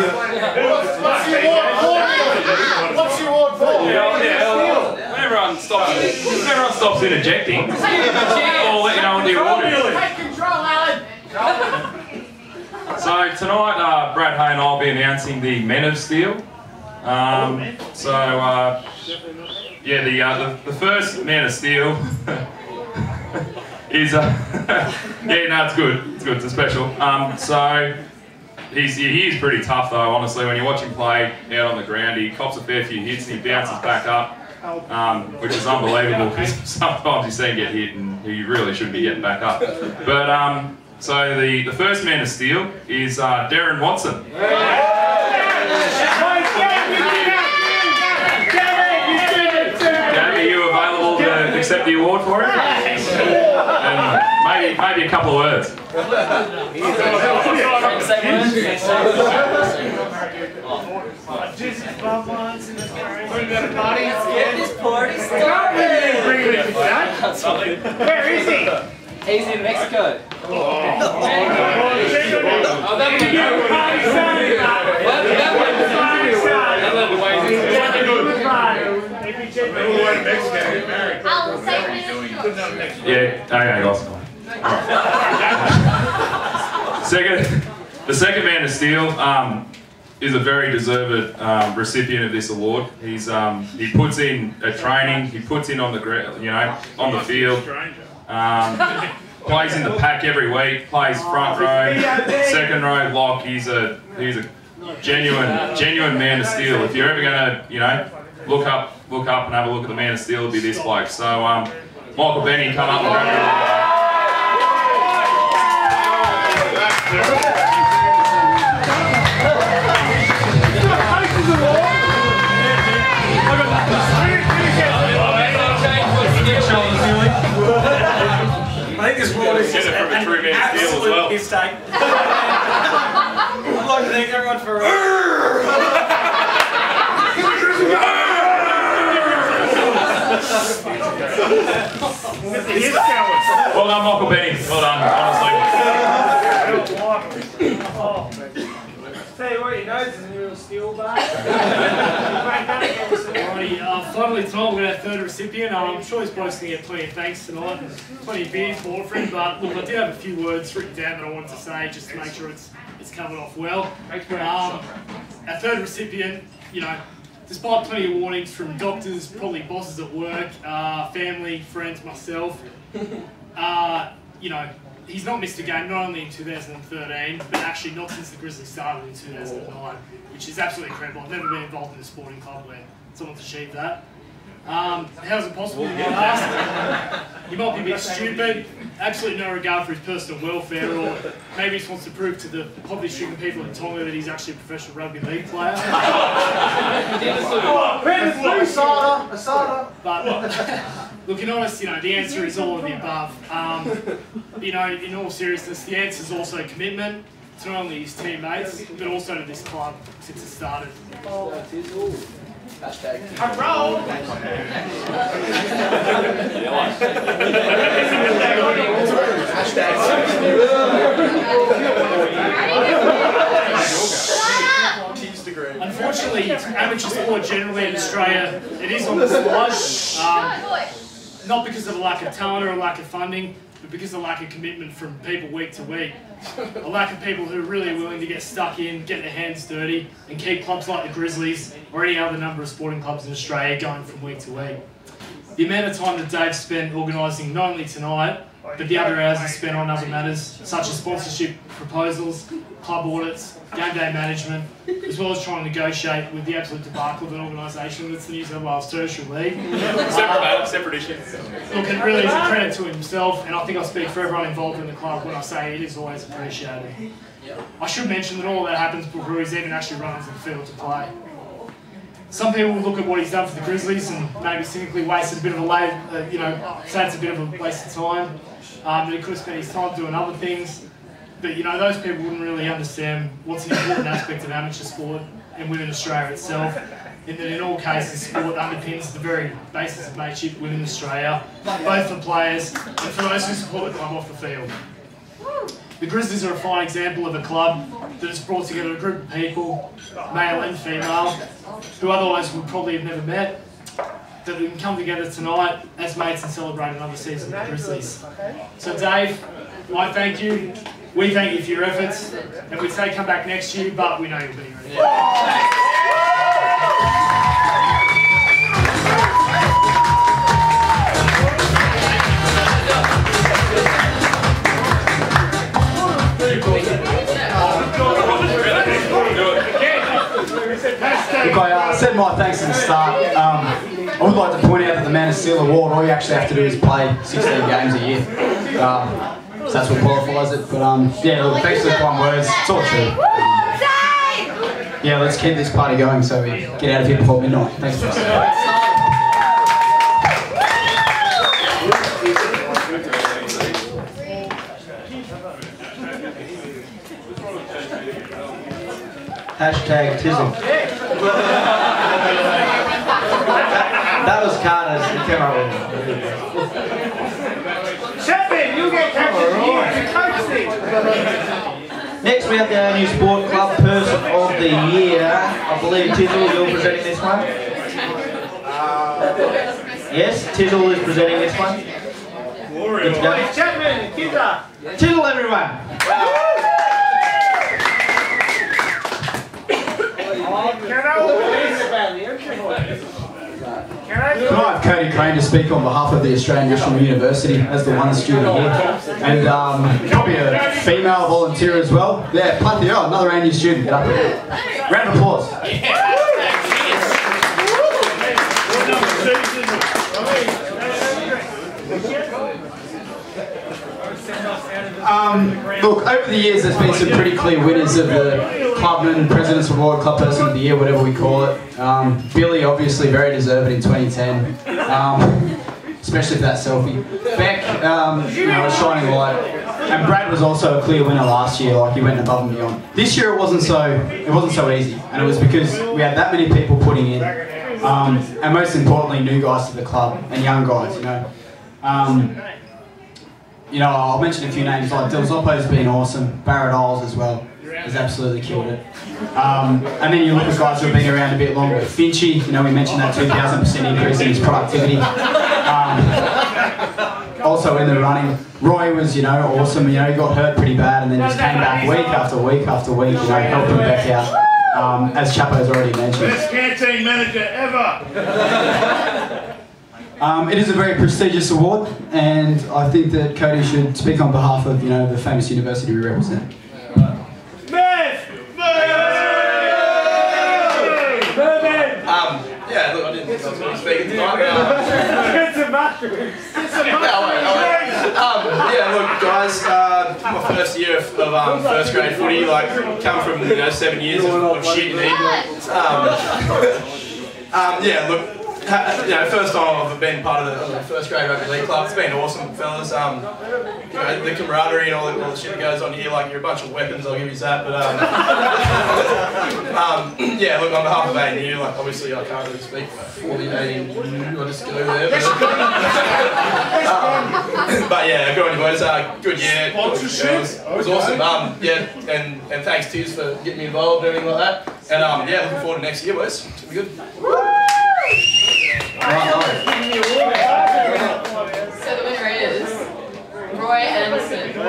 What's your award for? When everyone stops interjecting, I'll let you know what the award is. Take control, Alan. So tonight, Brad Hay and I'll be announcing the Men of Steel. Yeah, the first Man of Steel is yeah, no, it's good. It's good. It's a special. So he is pretty tough though. Honestly, when you watch him play out on the ground, he cops a fair few hits and he bounces back up, which is unbelievable because sometimes you see him get hit and he really shouldn't be getting back up. But so the first Man of Steel is Darren Watson. Are you available to accept the award for it? And maybe a couple of words. Get this party started! Where is he? He's in Mexico. Yeah, okay, awesome. The second Man of Steel is a very deserved recipient of this award. He puts in a training, he puts in on the on the field. Plays in the pack every week. Plays front row, second row, lock. He's a genuine Man of Steel. If you're ever gonna look up and have a look at the Man of Steel, it'll be this bloke. So Michael Benny, come up and grab your I think this award is just an absolute mistake. I'd like to thank everyone for... Well done, Michael Benny. Well done, honestly. Tell you what, your nose is a little steel bar. Finally tonight we're going to have third recipient. I'm sure these blokes going to get plenty of thanks tonight and plenty of beers for it. But look, I did have a few words written down that I wanted to say just to make sure it's covered off well. Our third recipient, despite plenty of warnings from doctors, probably bosses at work, family, friends, myself, he's not missed a game, not only in 2013, but actually not since the Grizzlies started in 2009, which is absolutely incredible. I've never been involved in a sporting club where someone's achieved that. How's it possible, you might ask? He might be a bit stupid, absolutely no regard for his personal welfare, or maybe he just wants to prove to the poverty-stricken people in Tonga that he's actually a professional rugby league player. But look, in honesty, the answer is all of the above. In all seriousness, the answer is also commitment to not only his teammates, but also to this club since it started. Unfortunately, amateur sport generally in Australia, it is on the slide. Not because of a lack of talent or a lack of funding, but because of a lack of commitment from people week to week. A lack of people who are really willing to get stuck in, get their hands dirty, and keep clubs like the Grizzlies or any other number of sporting clubs in Australia going from week to week. The amount of time that Dave spent organising not only tonight, but the other hours he spent on other matters, such as sponsorship proposals, club audits, game day management, as well as trying to negotiate with the absolute debacle of an organisation that's the New South Wales Tertiary League. Separate issues. Look, it really is a credit to himself, and I think I speak for everyone involved in the club when I say it is always appreciated. I should mention that all of that happens before he's even actually run onto the field to play. Some people will look at what he's done for the Grizzlies and maybe cynically wasted a bit of say it's a bit of a waste of time. That he could have spent his time doing other things. But those people wouldn't really understand what's an important aspect of amateur sport and within Australia itself. In that in all cases, sport underpins the very basis of mateship within Australia, both for players and for those who support the club off the field. The Grizzlies are a fine example of a club that has brought together a group of people, male and female, who otherwise would probably have never met, that we can come together tonight as mates and celebrate another season of the Grizzlies. So Dave, I thank you, we thank you for your efforts, and we'd say come back next year, but we know you'll be ready. Look, I said my thanks at the start. I would like to point out that the Man of Steel Award, all you actually have to do is play 16 games a year. So that's what qualifies it. But yeah, look, thanks for the kind words. It's all true. Yeah, let's keep this party going so we get out of here before midnight. Thanks for Hashtag Tizzle. That was Carter's. He came up with it. Chapman, you get captain here. Next we have the ANU Sport Clubperson of the Year. I believe Tizzle, you're presenting this one? Yes, Tizzle is presenting this one. Good to go. Chapman, Kidder. Tizzle, everyone. Can I have Cody Crane to speak on behalf of the Australian National University as the one student here, and probably a female volunteer as well. Yeah, Plathio, another ANU student. Get up here. Round of applause. Look, over the years there's been some pretty clear winners of the Clubman, President's Award, Clubperson of the Year, whatever we call it. Billy obviously very deserved in 2010, especially for that selfie. Beck, a shining light. And Brad was also a clear winner last year, like he went above and beyond. This year it wasn't so easy, and it was because we had that many people putting in, and most importantly new guys to the club, and young guys, I'll mention a few names like Del Zoppo's been awesome, Barrett Isles as well, has absolutely killed it. And then you look at guys who have been around a bit longer. Finchy, we mentioned that 2,000% increase in his productivity. Also in the running, Roy was, awesome. He got hurt pretty bad and then just came back week after week after week, helping back out. As Chapo's already mentioned. Best canteen manager ever! It is a very prestigious award, and I think that Cody should speak on behalf of, the famous university we represent. Yeah, look, I didn't think I was going to speak at Get some mushrooms. Yeah, look, guys, my first year of first grade footy, like, come from 7 years of shit in Eden. Yeah, look. First time I've been part of the first grade rugby league club. It's been awesome, fellas. The camaraderie and all the shit that goes on here, like you're a bunch of weapons. I'll give you that. But yeah, look, on behalf of ANU, like obviously I can't really speak for the ANU. I just go there. But yeah, good on you boys. Good year. It was awesome. Yeah, and thanks to you for getting me involved and everything like that. And yeah, looking forward to next year, boys. It's gonna be good. So the winner is Roy Anderson. Show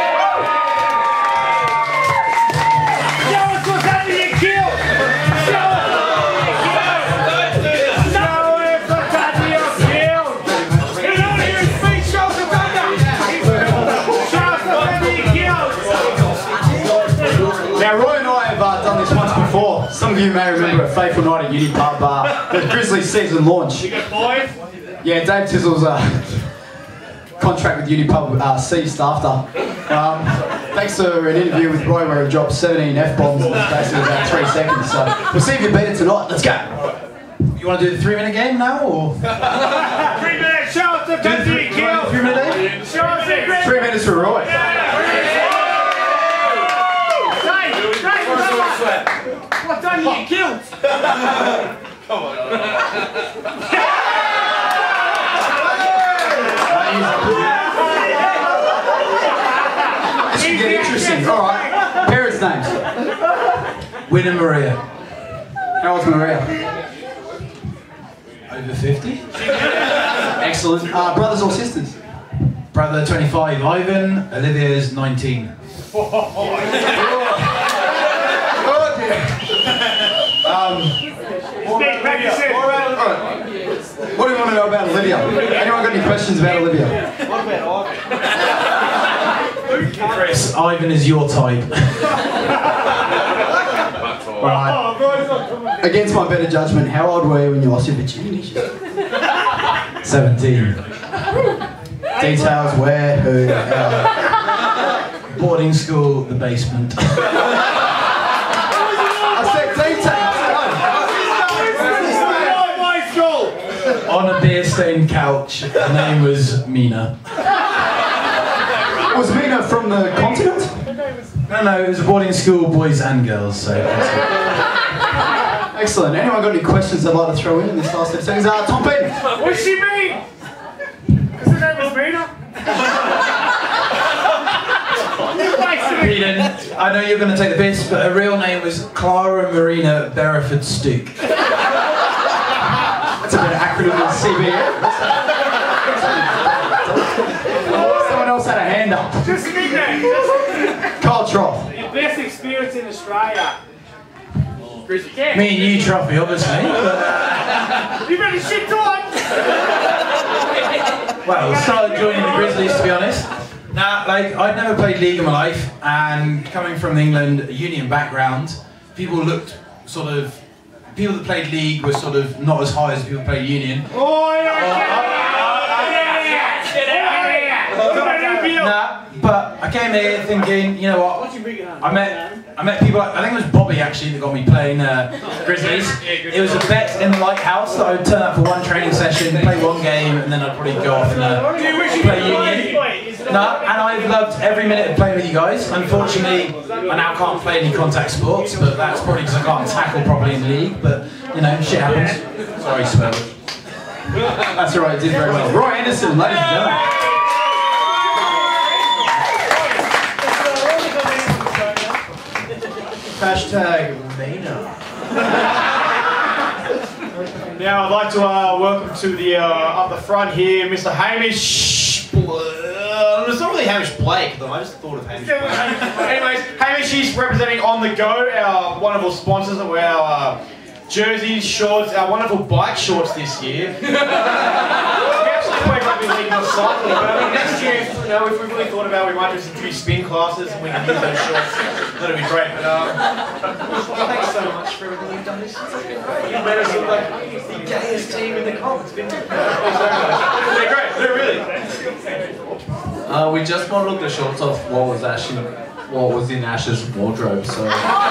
us what's under your kill! Show us what's under your kill! Get on here and speak, show us what's under! Show us what's under your kill! Now, Roy and I have done this once before. Some of you may remember a fateful night at Uni Pub, the Grizzlies season launch. You got boys? Yeah, Dave Tizzle's contract with Uni Pub ceased after. Thanks to an interview with Roy where he dropped 17 F-bombs in the space of about 3 seconds. So we'll see if you beat it tonight. Let's go. You want to do the 3-minute game now, or? 3 minutes, show us the under your kill! 3-minute game? Show us the 3 minutes for Roy. What's under your kilt? Come on. This should get interesting. Alright. Parents' names. Win and Maria. How old's Maria? Over 50. Excellent. Brothers or sisters? Brother 25, Ivan. Olivia's 19. What do you want to know about Olivia? Anyone got any questions about Olivia? What about Ivan? Chris, Ivan is your type. Right. Against my better judgment, how old were you when you lost your virginity? 17. Details, where, who, Boarding school, the basement. I said details, On a beer-stained couch, her name was Mina. Was Mina from the continent? No, it was a boarding school, boys and girls, so... Excellent. Anyone got any questions they'd like to throw in this last 10 seconds? Tom Payton. What does she mean? Because her name was Mina? Eden, I know you're going to take the piss, but her real name was Clara Marina Bereford-Stook. That's a bit of acronym in CBE. Someone else had a hand up. Just a nickname. Carl Trough. Your best experience in Australia. Me and you, Trophy, obviously. You better shit on! Well, I started joining the Grizzlies, to be honest. Nah, like, I'd never played league in my life, and coming from England, a union background, people looked sort of... People that played league were sort of not as high as people who played union. Nah, but I came here thinking, you know what, I met people like, I think it was Bobby actually that got me playing Grizzlies. It was a bet in the lighthouse that I would turn up for one training session, play one game, and then I'd probably go off and play union. Nah, and I've loved every minute of playing with you guys. Unfortunately, I now can't play any contact sports, but that's probably because I can't tackle properly in the league, but, you know, shit happens. Sorry, swear. That's alright, did very well. Roy Anderson, ladies and gentlemen. Hashtag Mina. Now I'd like to welcome to the up the front here, Mr. Hamish. It's not really Hamish Blake though, I just thought of Hamish Blake. Anyways, Hamish is representing OnTheGo, our wonderful sponsors of our jerseys, shorts, our wonderful bike shorts this year. We actually wear rugby league, not cycling. But I mean, next year, if we really thought about, we might just introduce spin classes and we can use those shorts. That'd be great. But thanks so much for everything you've done this year. You made us look like the gayest team in the comp. It's been great. They're great. They're really. We just modelled the shorts off what was in Ash's wardrobe. So.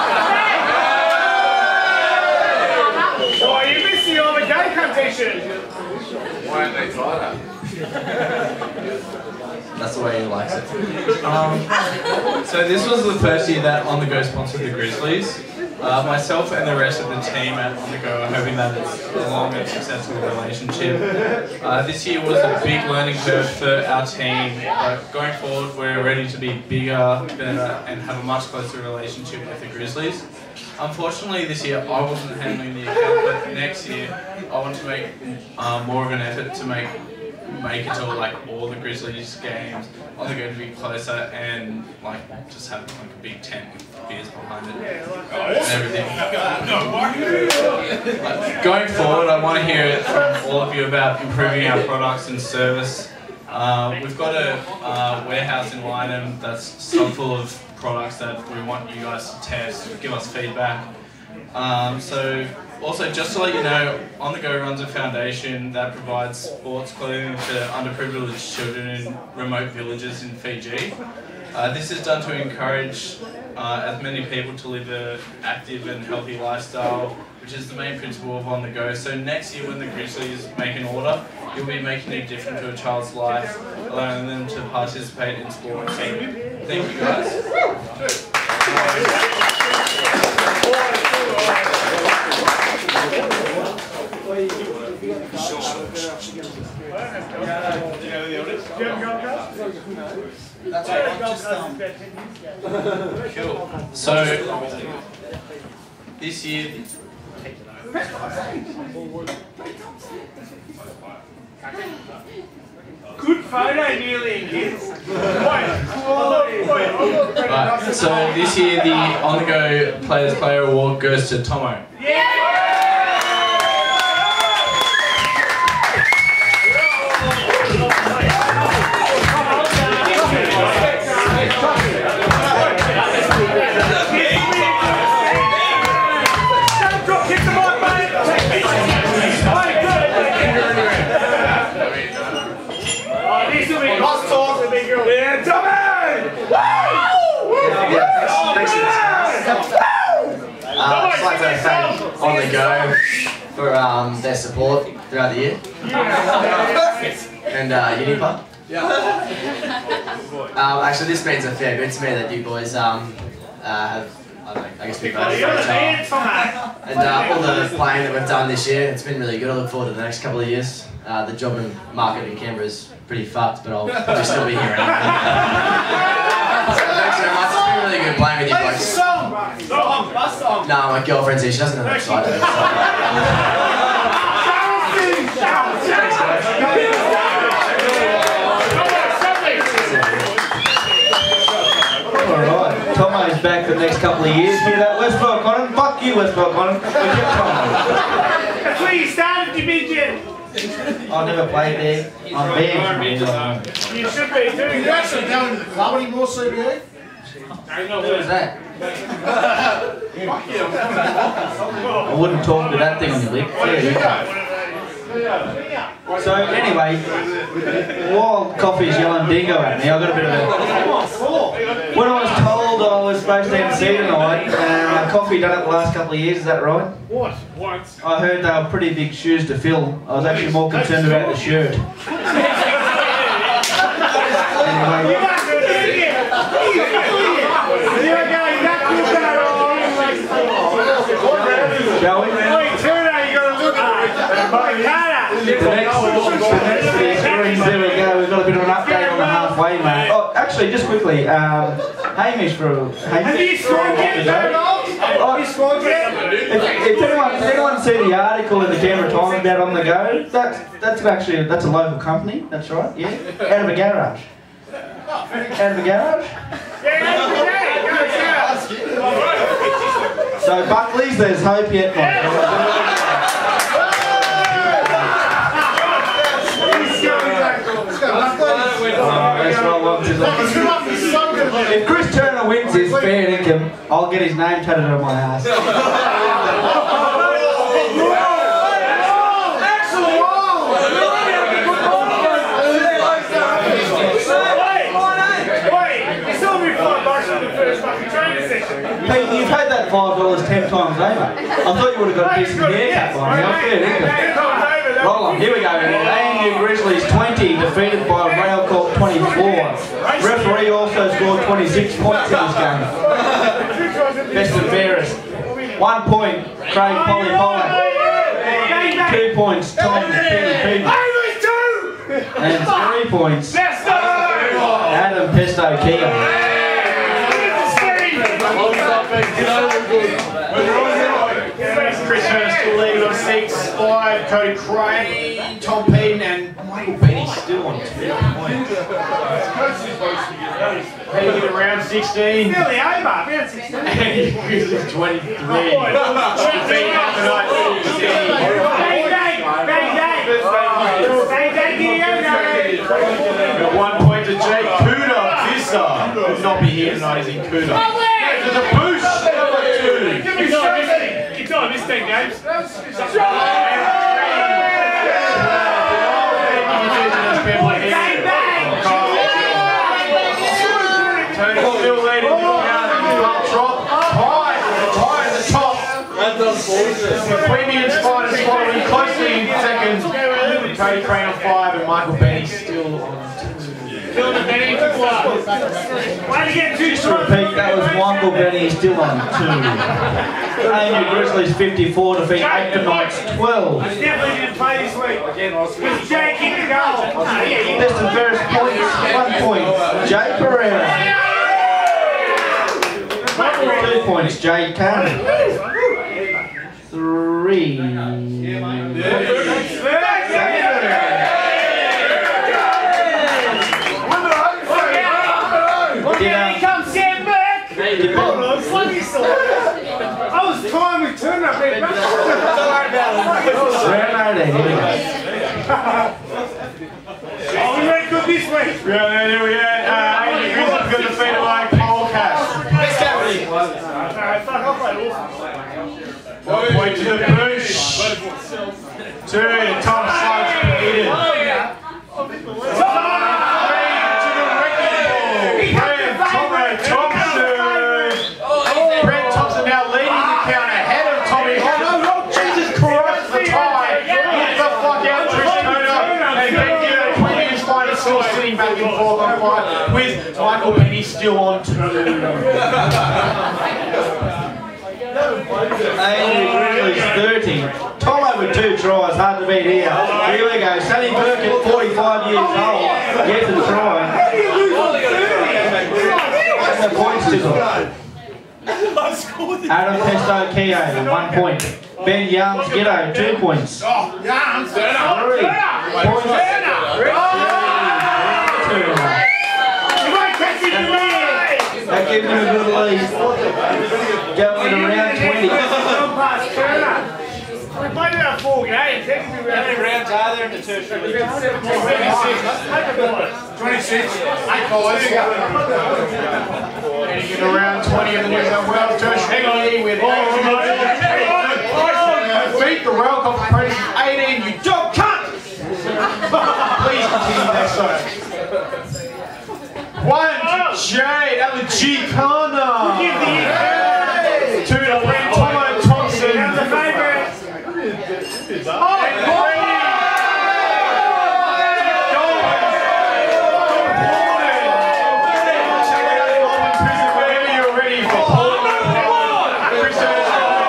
Oh, you missed the OnTheGo competition! Why don't they try that? That's the way he likes it. So this was the first year that OnTheGo sponsored the Grizzlies. Myself and the rest of the team at OnTheGo are hoping that it's a long and successful relationship. This year was a big learning curve for our team. Going forward, we're ready to be bigger, better, and have a much closer relationship with the Grizzlies. Unfortunately, this year I wasn't handling the account, but next year I want to make more of an effort to make it to like all the Grizzlies games. OnTheGo to be closer and like just have like a big tent with beers behind it and everything. Going forward, I want to hear it from all of you about improving our products and service. We've got a warehouse in Lynham that's stock full of products that we want you guys to test, give us feedback. So also, just to let you know, OnTheGo runs a foundation that provides sports clothing to underprivileged children in remote villages in Fiji. This is done to encourage as many people to live an active and healthy lifestyle, which is the main principle of OnTheGo. So next year when the Grizzlies make an order, you'll be making a difference to a child's life, allowing them to participate in sport. So thank you guys. Cool. So this year. Good photo, nearly, kids. Right, so this year the OnTheGo Players Player Award goes to Tomo. I'd just like to thank OnTheGo for their support throughout the year. And Uni Pub. Actually, this means a fair bit to me that you boys have, I don't know, I guess we voted for each other. And all the playing that we've done this year, it's been really good. I look forward to the next couple of years. The job market in Canberra is pretty fucked, but I'll probably still be here anyway. So thanks very much. It's been really good playing with you blokes. No, my girlfriend's here. She doesn't know that side of it. Alright, Tomo's back for the next couple of years. Hear that, Westbrook Conan? Fuck you, Westbrook Conan. We get Tomo. That's where you started, division. I never played there. I'm banned from England. You should be doing You actually go into the club anymore, CBE? Who's that? I wouldn't talk to that thing on your lip. So anyway, while Coffee's yelling dingo at me, I got a bit of a... When I was told I was supposed to MC tonight, Coffee done it the last couple of years, is that right? What? I heard they were pretty big shoes to fill. I was actually more concerned about the shirt. Anyway. Shall we? Wait, Tuna, you gotta look at the next screens, there we go. We've got a bit of an update on the halfway, mate. Oh, actually, just quickly, Hamish for Have you scored yet, Have you scored yet? If anyone see the article in the Canberra Times about OnTheGo, that's a local company. That's right. Yeah, out of a garage. Out of a garage. So Buckley's, there's hope yet, mate. If Chris Turner wins this fair income, I'll get his name tattooed on my ass. Pete, you've had that $5 10 times over. I thought you would have got a decent haircut by now. Fair income. Roll on, here we go. ANU Grizzlies 20, defeated by Rail Corp 24. Referee also scored 26 points in this game. Best and fairest. 1 point, Craig Polly Pollard. 2 points, Tom Petty. And 3 points, Adam Pesto Kia. Chris Turner still leading on 6, 5, Cody Cray, Tom Peden and Michael Benny still on 2 points. Heading into round 16. Nearly over, round 16. And Grizzlies 23. Bang, bang. 1 point to Jake Cooter. Visser could not be here tonight, is he Cooter? There's a boost! It's on this thing, James. Tony's still leading the drop. Tie at the top. Premium Spiders following closely in second. Cody Crane on 5 and Michael Benny still on 2. Way to get Just to repeat, that was Michael Benny still on 2. ANU Grizzlies 54 defeat 8 the Knights 12. I definitely didn't play this week. Because Jay kicked the goal. Best and fairest points, 1 point, Jay Pereira. 2 points, Jay Carney. 3. Here comes Sam Burke! I was trying to turn up there. Don't Round 18, here we go. Oh, we went good this week. Yeah, here we go. ANU Grizzlies got defeated by Polecash. Fuck, I'll play awesome. 1 point to the Bush. 2 to Tom Sykes. Eden. 3 to the Wrecking Ball. Brent Thompson now leading the count ahead of Tommy. Oh no, Jesus Christ, the tie. Get the fuck out, Trish Turner. And Becky, the Premium Spider still sitting back in 4th on 5 with Michael Benny still on 2. ANU Grizzlies 30. Tom over 2 tries, hard to beat here. Here we go, Sonny Burke at 45 years old gets a try. And the points to them. Adam Pesto Keogh, 1 point. Ben Yarms Ghetto, 2 points. 3 points. That gives him a good lead. Going to round 20. We played about 4 games. How many rounds are there in the tertiary? 26. 8 boys. Heading into round 20 of the New South Wales tertiary with beat the Rail Corp Apprentice 18, you dog cunt! Please continue next time. 1 to Jade Alagicana. 2 to Brent Tomo Thompson. And the favourite. Whenever you're ready for Paul. Chris Turner's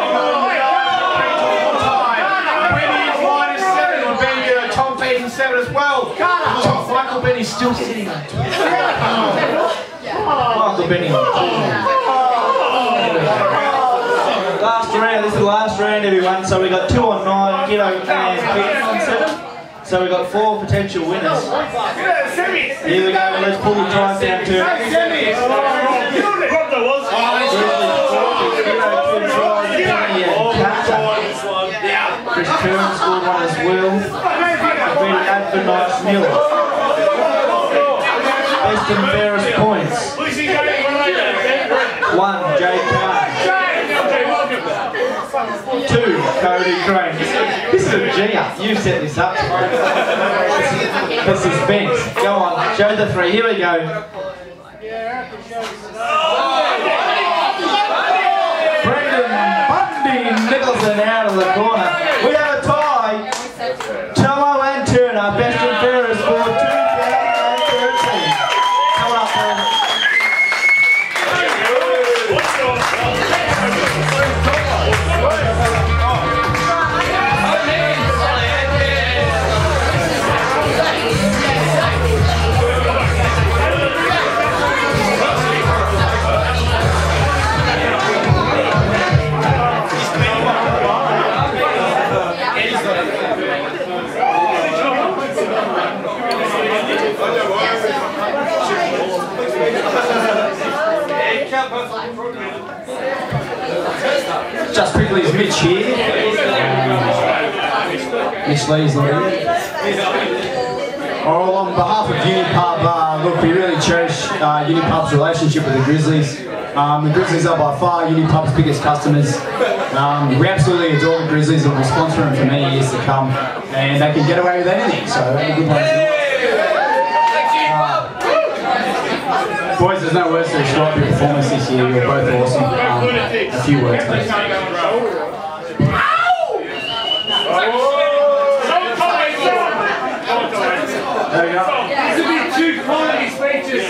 Tom Peden 7 as well. Michael Benny's still sitting on 2. Michael Benny. Last round, this is the last round everyone, so we got 2 on 9, Giddo and Pete on 7. So we got 4 potential winners. Here we go, let's pull the time down to Chris Turner scored 1 as well. Defeated Advent Knights 0. Best and fairest points. 1, Jade Carr. 2, Cody Crane. This is a G-up. You've set this up. The suspense. Go on, show the 3. Here we go. Brendan Bundy Nicholson out of the corner. We have a tie. Tomo and Turner, best and fairest for 2013. Come on up, man. Just quickly is Mitch here. Mitch Lee's not here. Well, on behalf of Uni Pub, look, we really cherish Uni Pub's relationship with the Grizzlies. The Grizzlies are by far Uni Pub's biggest customers. We absolutely adore the Grizzlies and will sponsor them for many years to come. And they can get away with anything, so have a good one. Boys, there's no words to describe your performance this year. You're both awesome. A few words, please. There we go. This would be 2 quality speeches.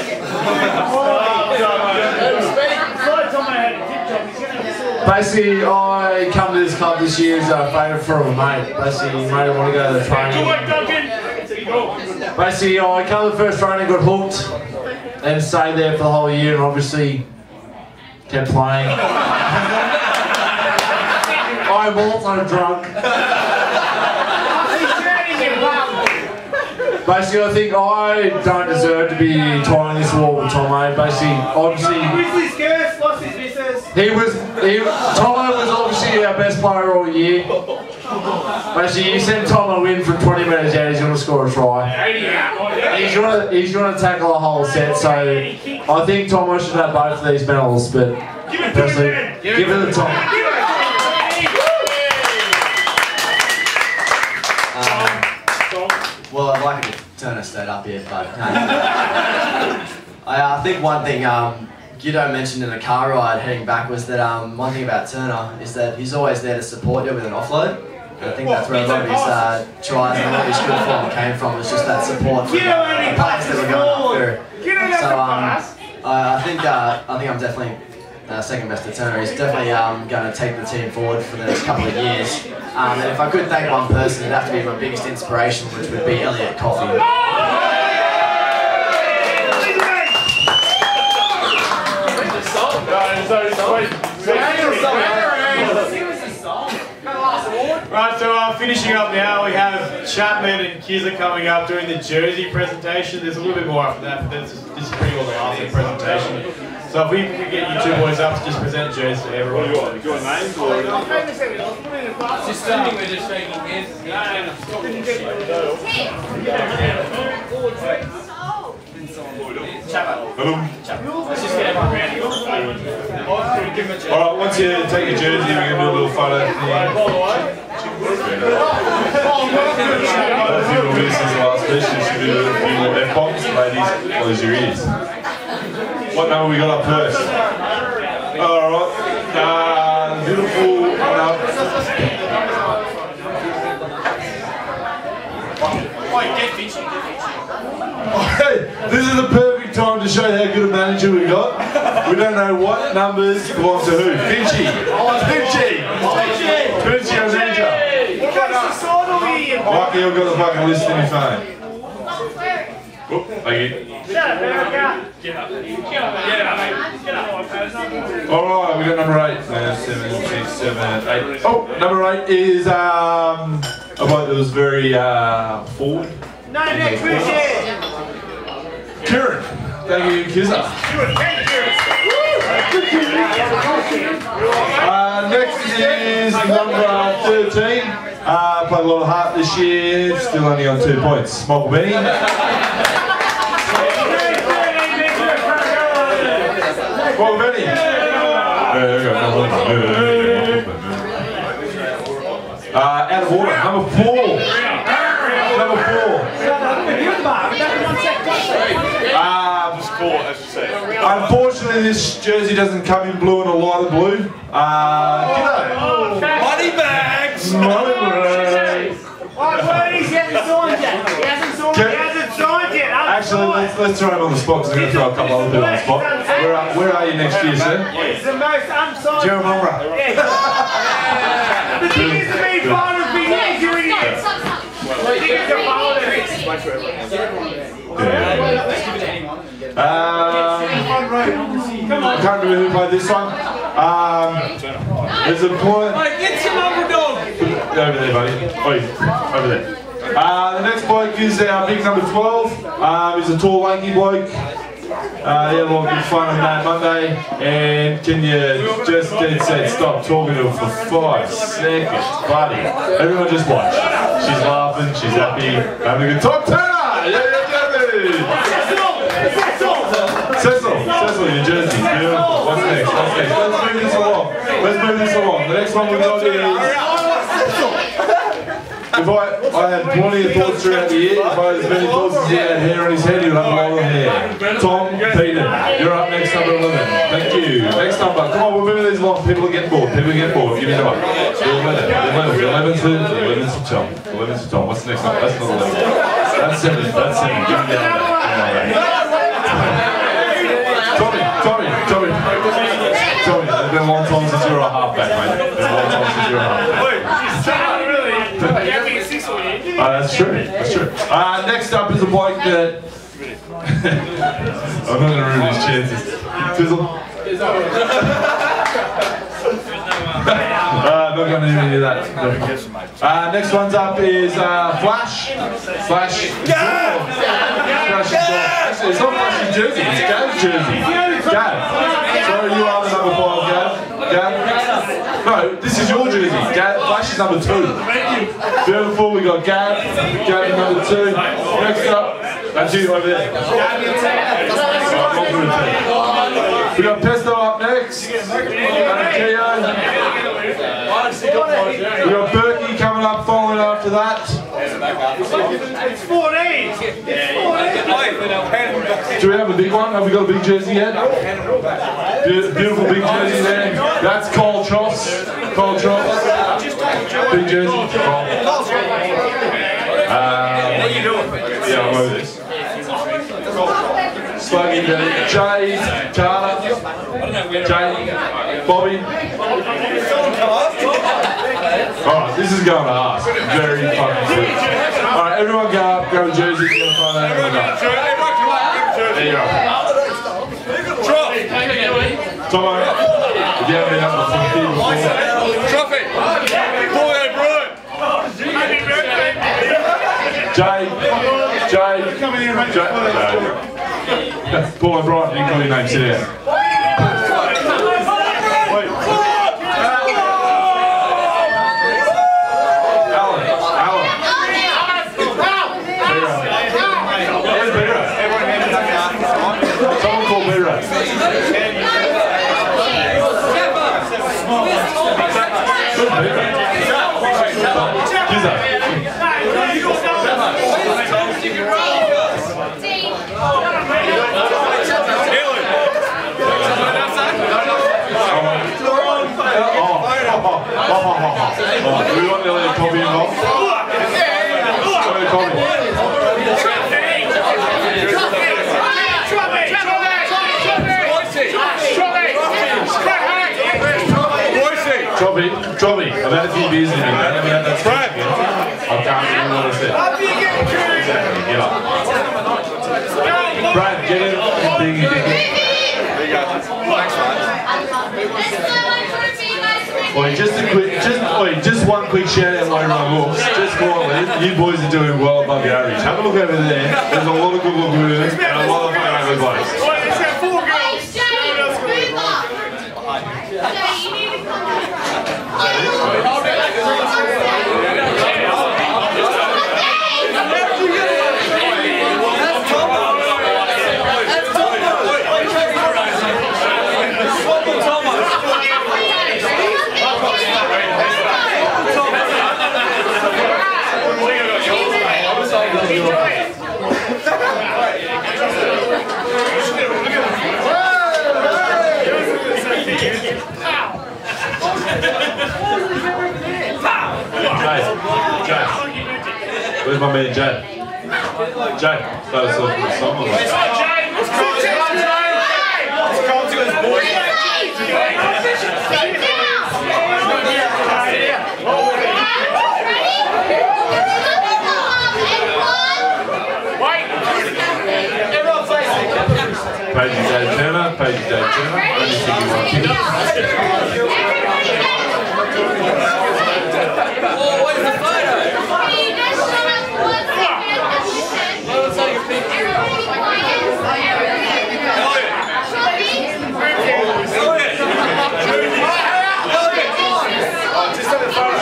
Basically, I come to this club this year as a favour for a mate. Basically, mate, I want to go to the training. Basically, I come to the first training, got hooked, and stayed there for the whole year, and obviously kept playing. I'm also drunk. Basically, I think I don't deserve to be tying this wall with Tomo. Basically, obviously, Tomo was obviously our best player all year. Basically, you send Tomo in from 20 metres out, he's going to score a try. He's going to tackle a whole set, so I think Tomo should have both of these medals, but personally, give it to Tomo. Well, I'd like to turn a state up here, but I think one thing Guido mentioned in the car ride heading back was that one thing about Turner is that he's always there to support you with an offload. And I think that's where a lot of his tries and a lot of his good form came from, was just that support from the players that were going up through. So I think I'm definitely second best to Turner. He's definitely going to take the team forward for the next couple of years. And if I could thank one person, it'd have to be my biggest inspiration, which would be Elliot Coffey. Right, so finishing up now, we have Chapman and Kizza coming up doing the jersey presentation. There's a little bit more after that, but this is pretty all after the presentation. So if we could get you 2 boys up to just present jerseys to everyone. Your names or? Just standing, we're just shaking hands. Let's just get everyone around. Alright, once you take your jersey, we're going to do a little photo thing. If you'll miss this last speech, there should be a few more F-bombs. Ladies, close your ears. What number we got up first? Alright, beautiful one up. This is the perfect time to show how good a manager we got. We don't know what numbers belong to who. Finchy! Finchy, our manager. Lucky I've got the fucking list in my phone. Oh, thank you. Alright, we got number 8. 7, 6, 7, 8. Oh, number 8 is a bloke that was very forward. No, next question. Kieran. Thank you, Kizza. Next is number 13. Played a lot of heart this year, still only on 2 points. Michael Benny. Well, Benny. Out of order, number 4. Number 4. Unfortunately, this jersey doesn't come in blue and a lighter blue. G'day. Money bags! Money bags. He hasn't signed yet. He hasn't signed yet. Actually, let's throw him on the spot because I'm going to throw a couple other people on the spot. Where are you next year, sir? It's the most unsigned. Jeremy Mumra. The thing is to be part of being easier in it. The thing is to follow it. I can't remember who played this one. There's a point. Get some underdog! Over there, buddy. Oi, over there. The next bloke is our big number 12. He's a tall, lanky bloke. He had a lot of good fun on that Monday. And can you just dead set stop talking to him for 5 seconds, buddy? Everyone just watch. She's laughing, she's happy, having a good time. Turner! Yeah. Cecil, your jersey. Beautiful. What's next? Let's move this along. The next one we've got is... If I had plenty of thoughts throughout the year, if I had as many thoughts as he had hair on his head, he would have a lot of hair. Tom Peter, you're up next, number 11. Thank you. Next number. Come on, we'll move these along. People are getting bored. Give me the one. 11's to Tom. 11's to Tom. What's the next one? That's not 11. That's 7. Give me the other. Tommy. It's been a long time since you were a halfback, mate. It's been a long time since you were a halfback. That's true. Next up is a bloke that... I'm not going to ruin his chances. Fizzle. Not going to do any of that. Next one's up is Flash. Flash. Actually, it's not Flash's jersey, it's Gav's jersey. Gav. Sorry, you are the number 5, Gav. No, this is your jersey. Flash is number 2. Beautiful, we got Gav number 2. Next up, that's you over there. We got Pesto up next. We got Berkey coming up following after that. It's 14. Do we have a big one? Have we got a big jersey yet? Beautiful big jersey there. That's Cole Tross. Big jersey. Yeah, I'll move this. Sluggy, Jay, Carter, Bobby. Alright, this is going to us. Very fucking sweet. Alright, everyone go up, grab a jersey, get a phone out, everyone go. There you are. Tomo, if you haven't been up to 50 before. Trophy! Boy, bro! Paul O'Brien, you can call your name, sit down. Someone call Vera. Do we want the other copy involved? Trobby, I've had a few beers in me, man. I haven't had that Brad. I can't remember what I said. Get up. Brad, get in and bring you in. There you go. Thanks, mate. Just one quick shout out while everyone walks. Just quietly, you boys are doing well above the average. Have a look over there. There's a lot of good looking women and a lot of fun over blokes. Where's my man Jay? Jay, start us off with a song. Let's go, Jay! Let's go, Jay! Let's go to his boy. Pagey Day Turner, Pagey Day Turner. Only think you want tickets. Oh, where's the photo? Let's take a picture. Just have a photo.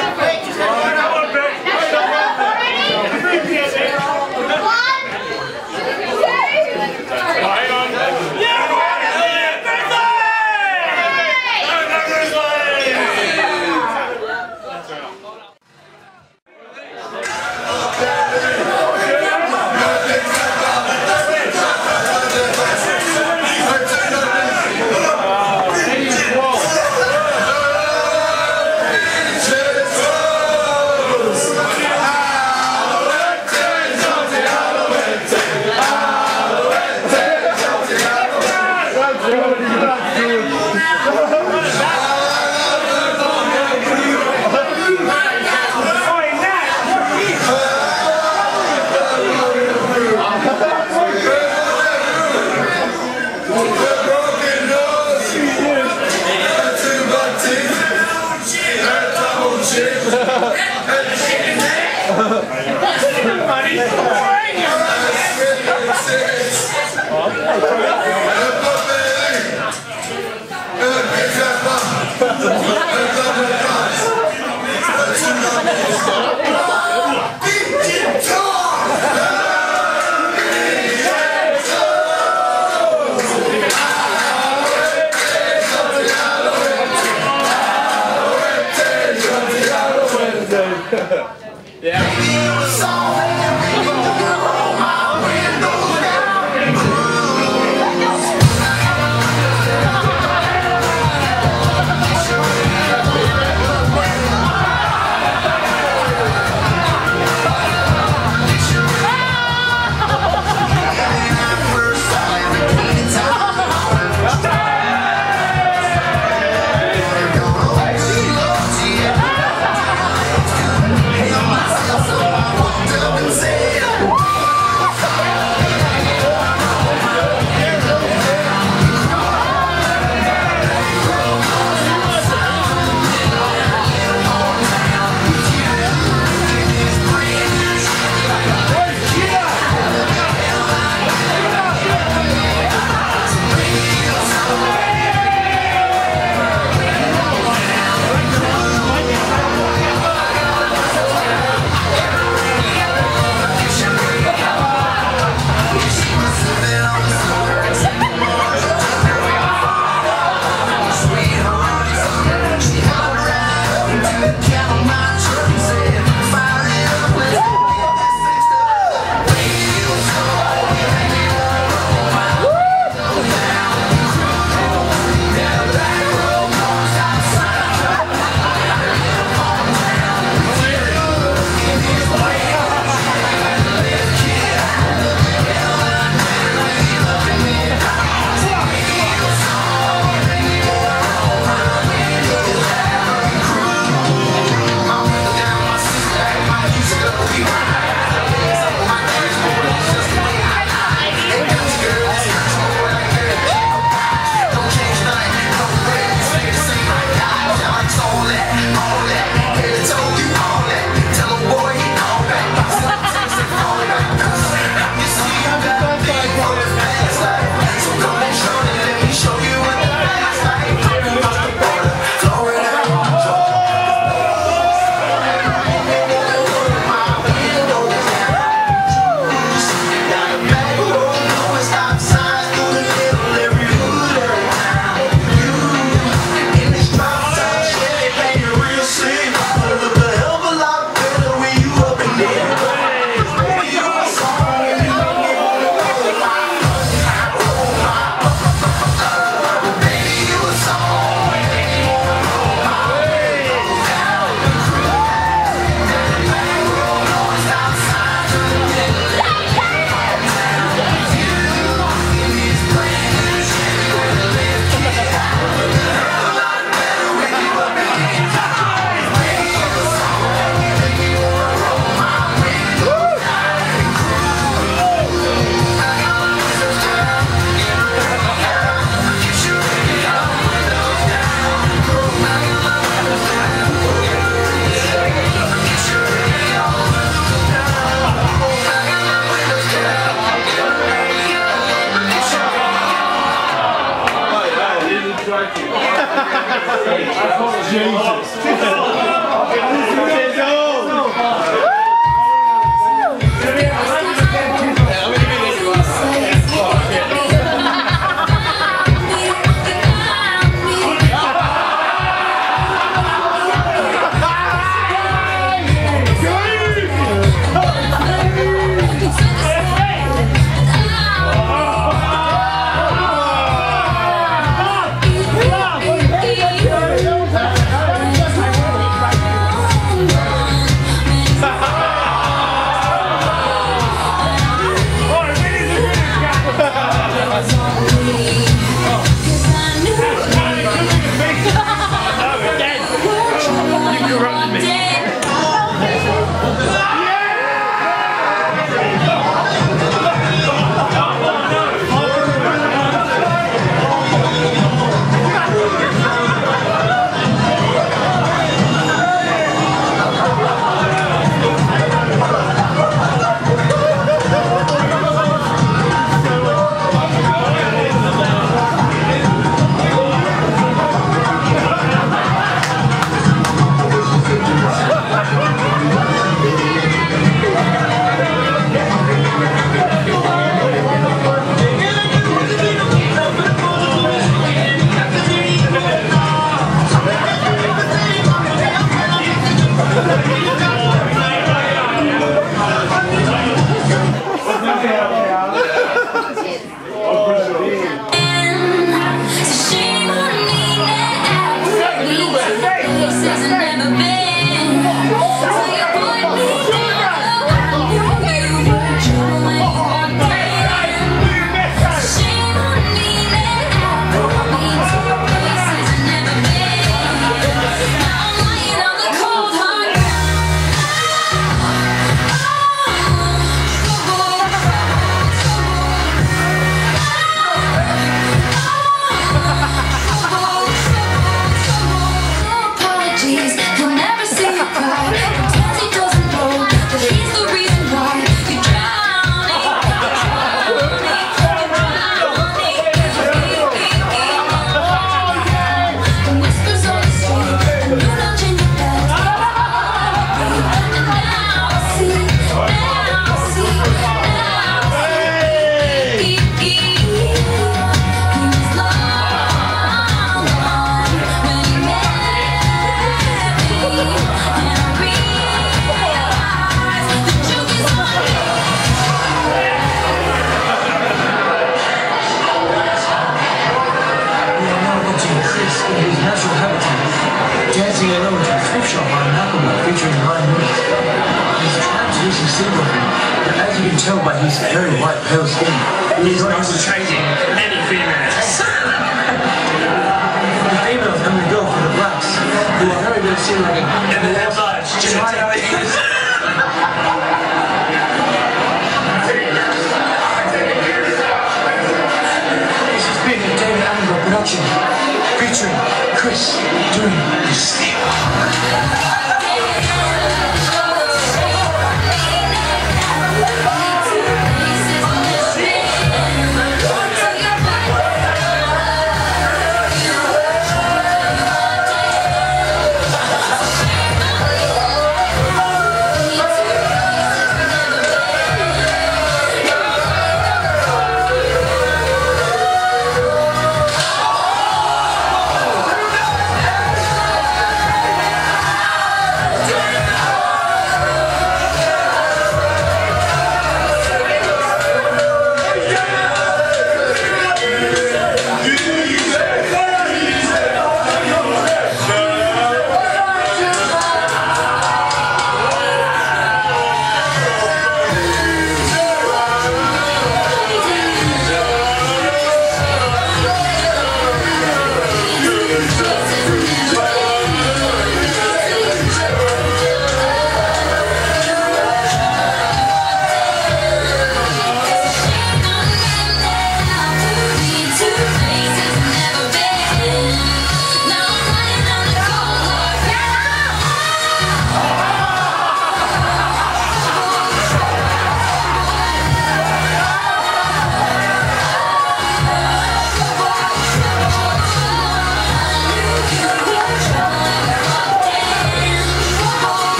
Yeah. tell by his very white pale skin, he is concentrating any females. The females only go for the blacks, who are very good at seeing and the large genitalia. This has been a David Attenborough production, featuring Chris doing the steam.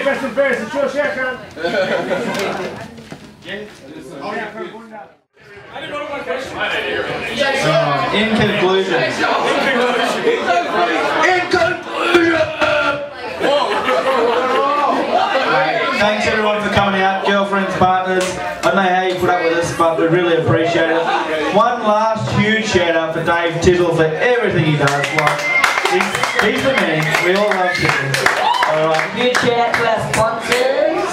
Hey, Fast and Fairest, it's your shout, cunt. In conclusion. Thanks everyone for coming out, girlfriends, partners. I don't know how you put up with us, but we really appreciate it. One last huge shout out for Dave Tizzle for everything he does. Like, he's the man. We all love Tizzle. Alright. Huge shout out to our sponsors.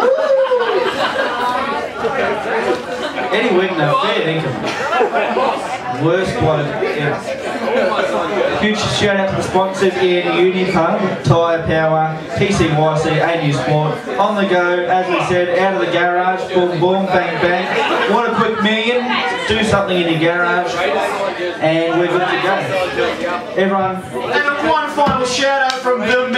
Eddie Wigner, fair dinkum. Worst bloke ever. Huge shout out to the sponsors in Uni Pub, Tyrepower, PCYC, ANU Sport, OnTheGo, as we said, out of the garage, boom boom, bang bang. Want a quick million? Do something in your garage, and we're good to go. Everyone. And one final shout out from the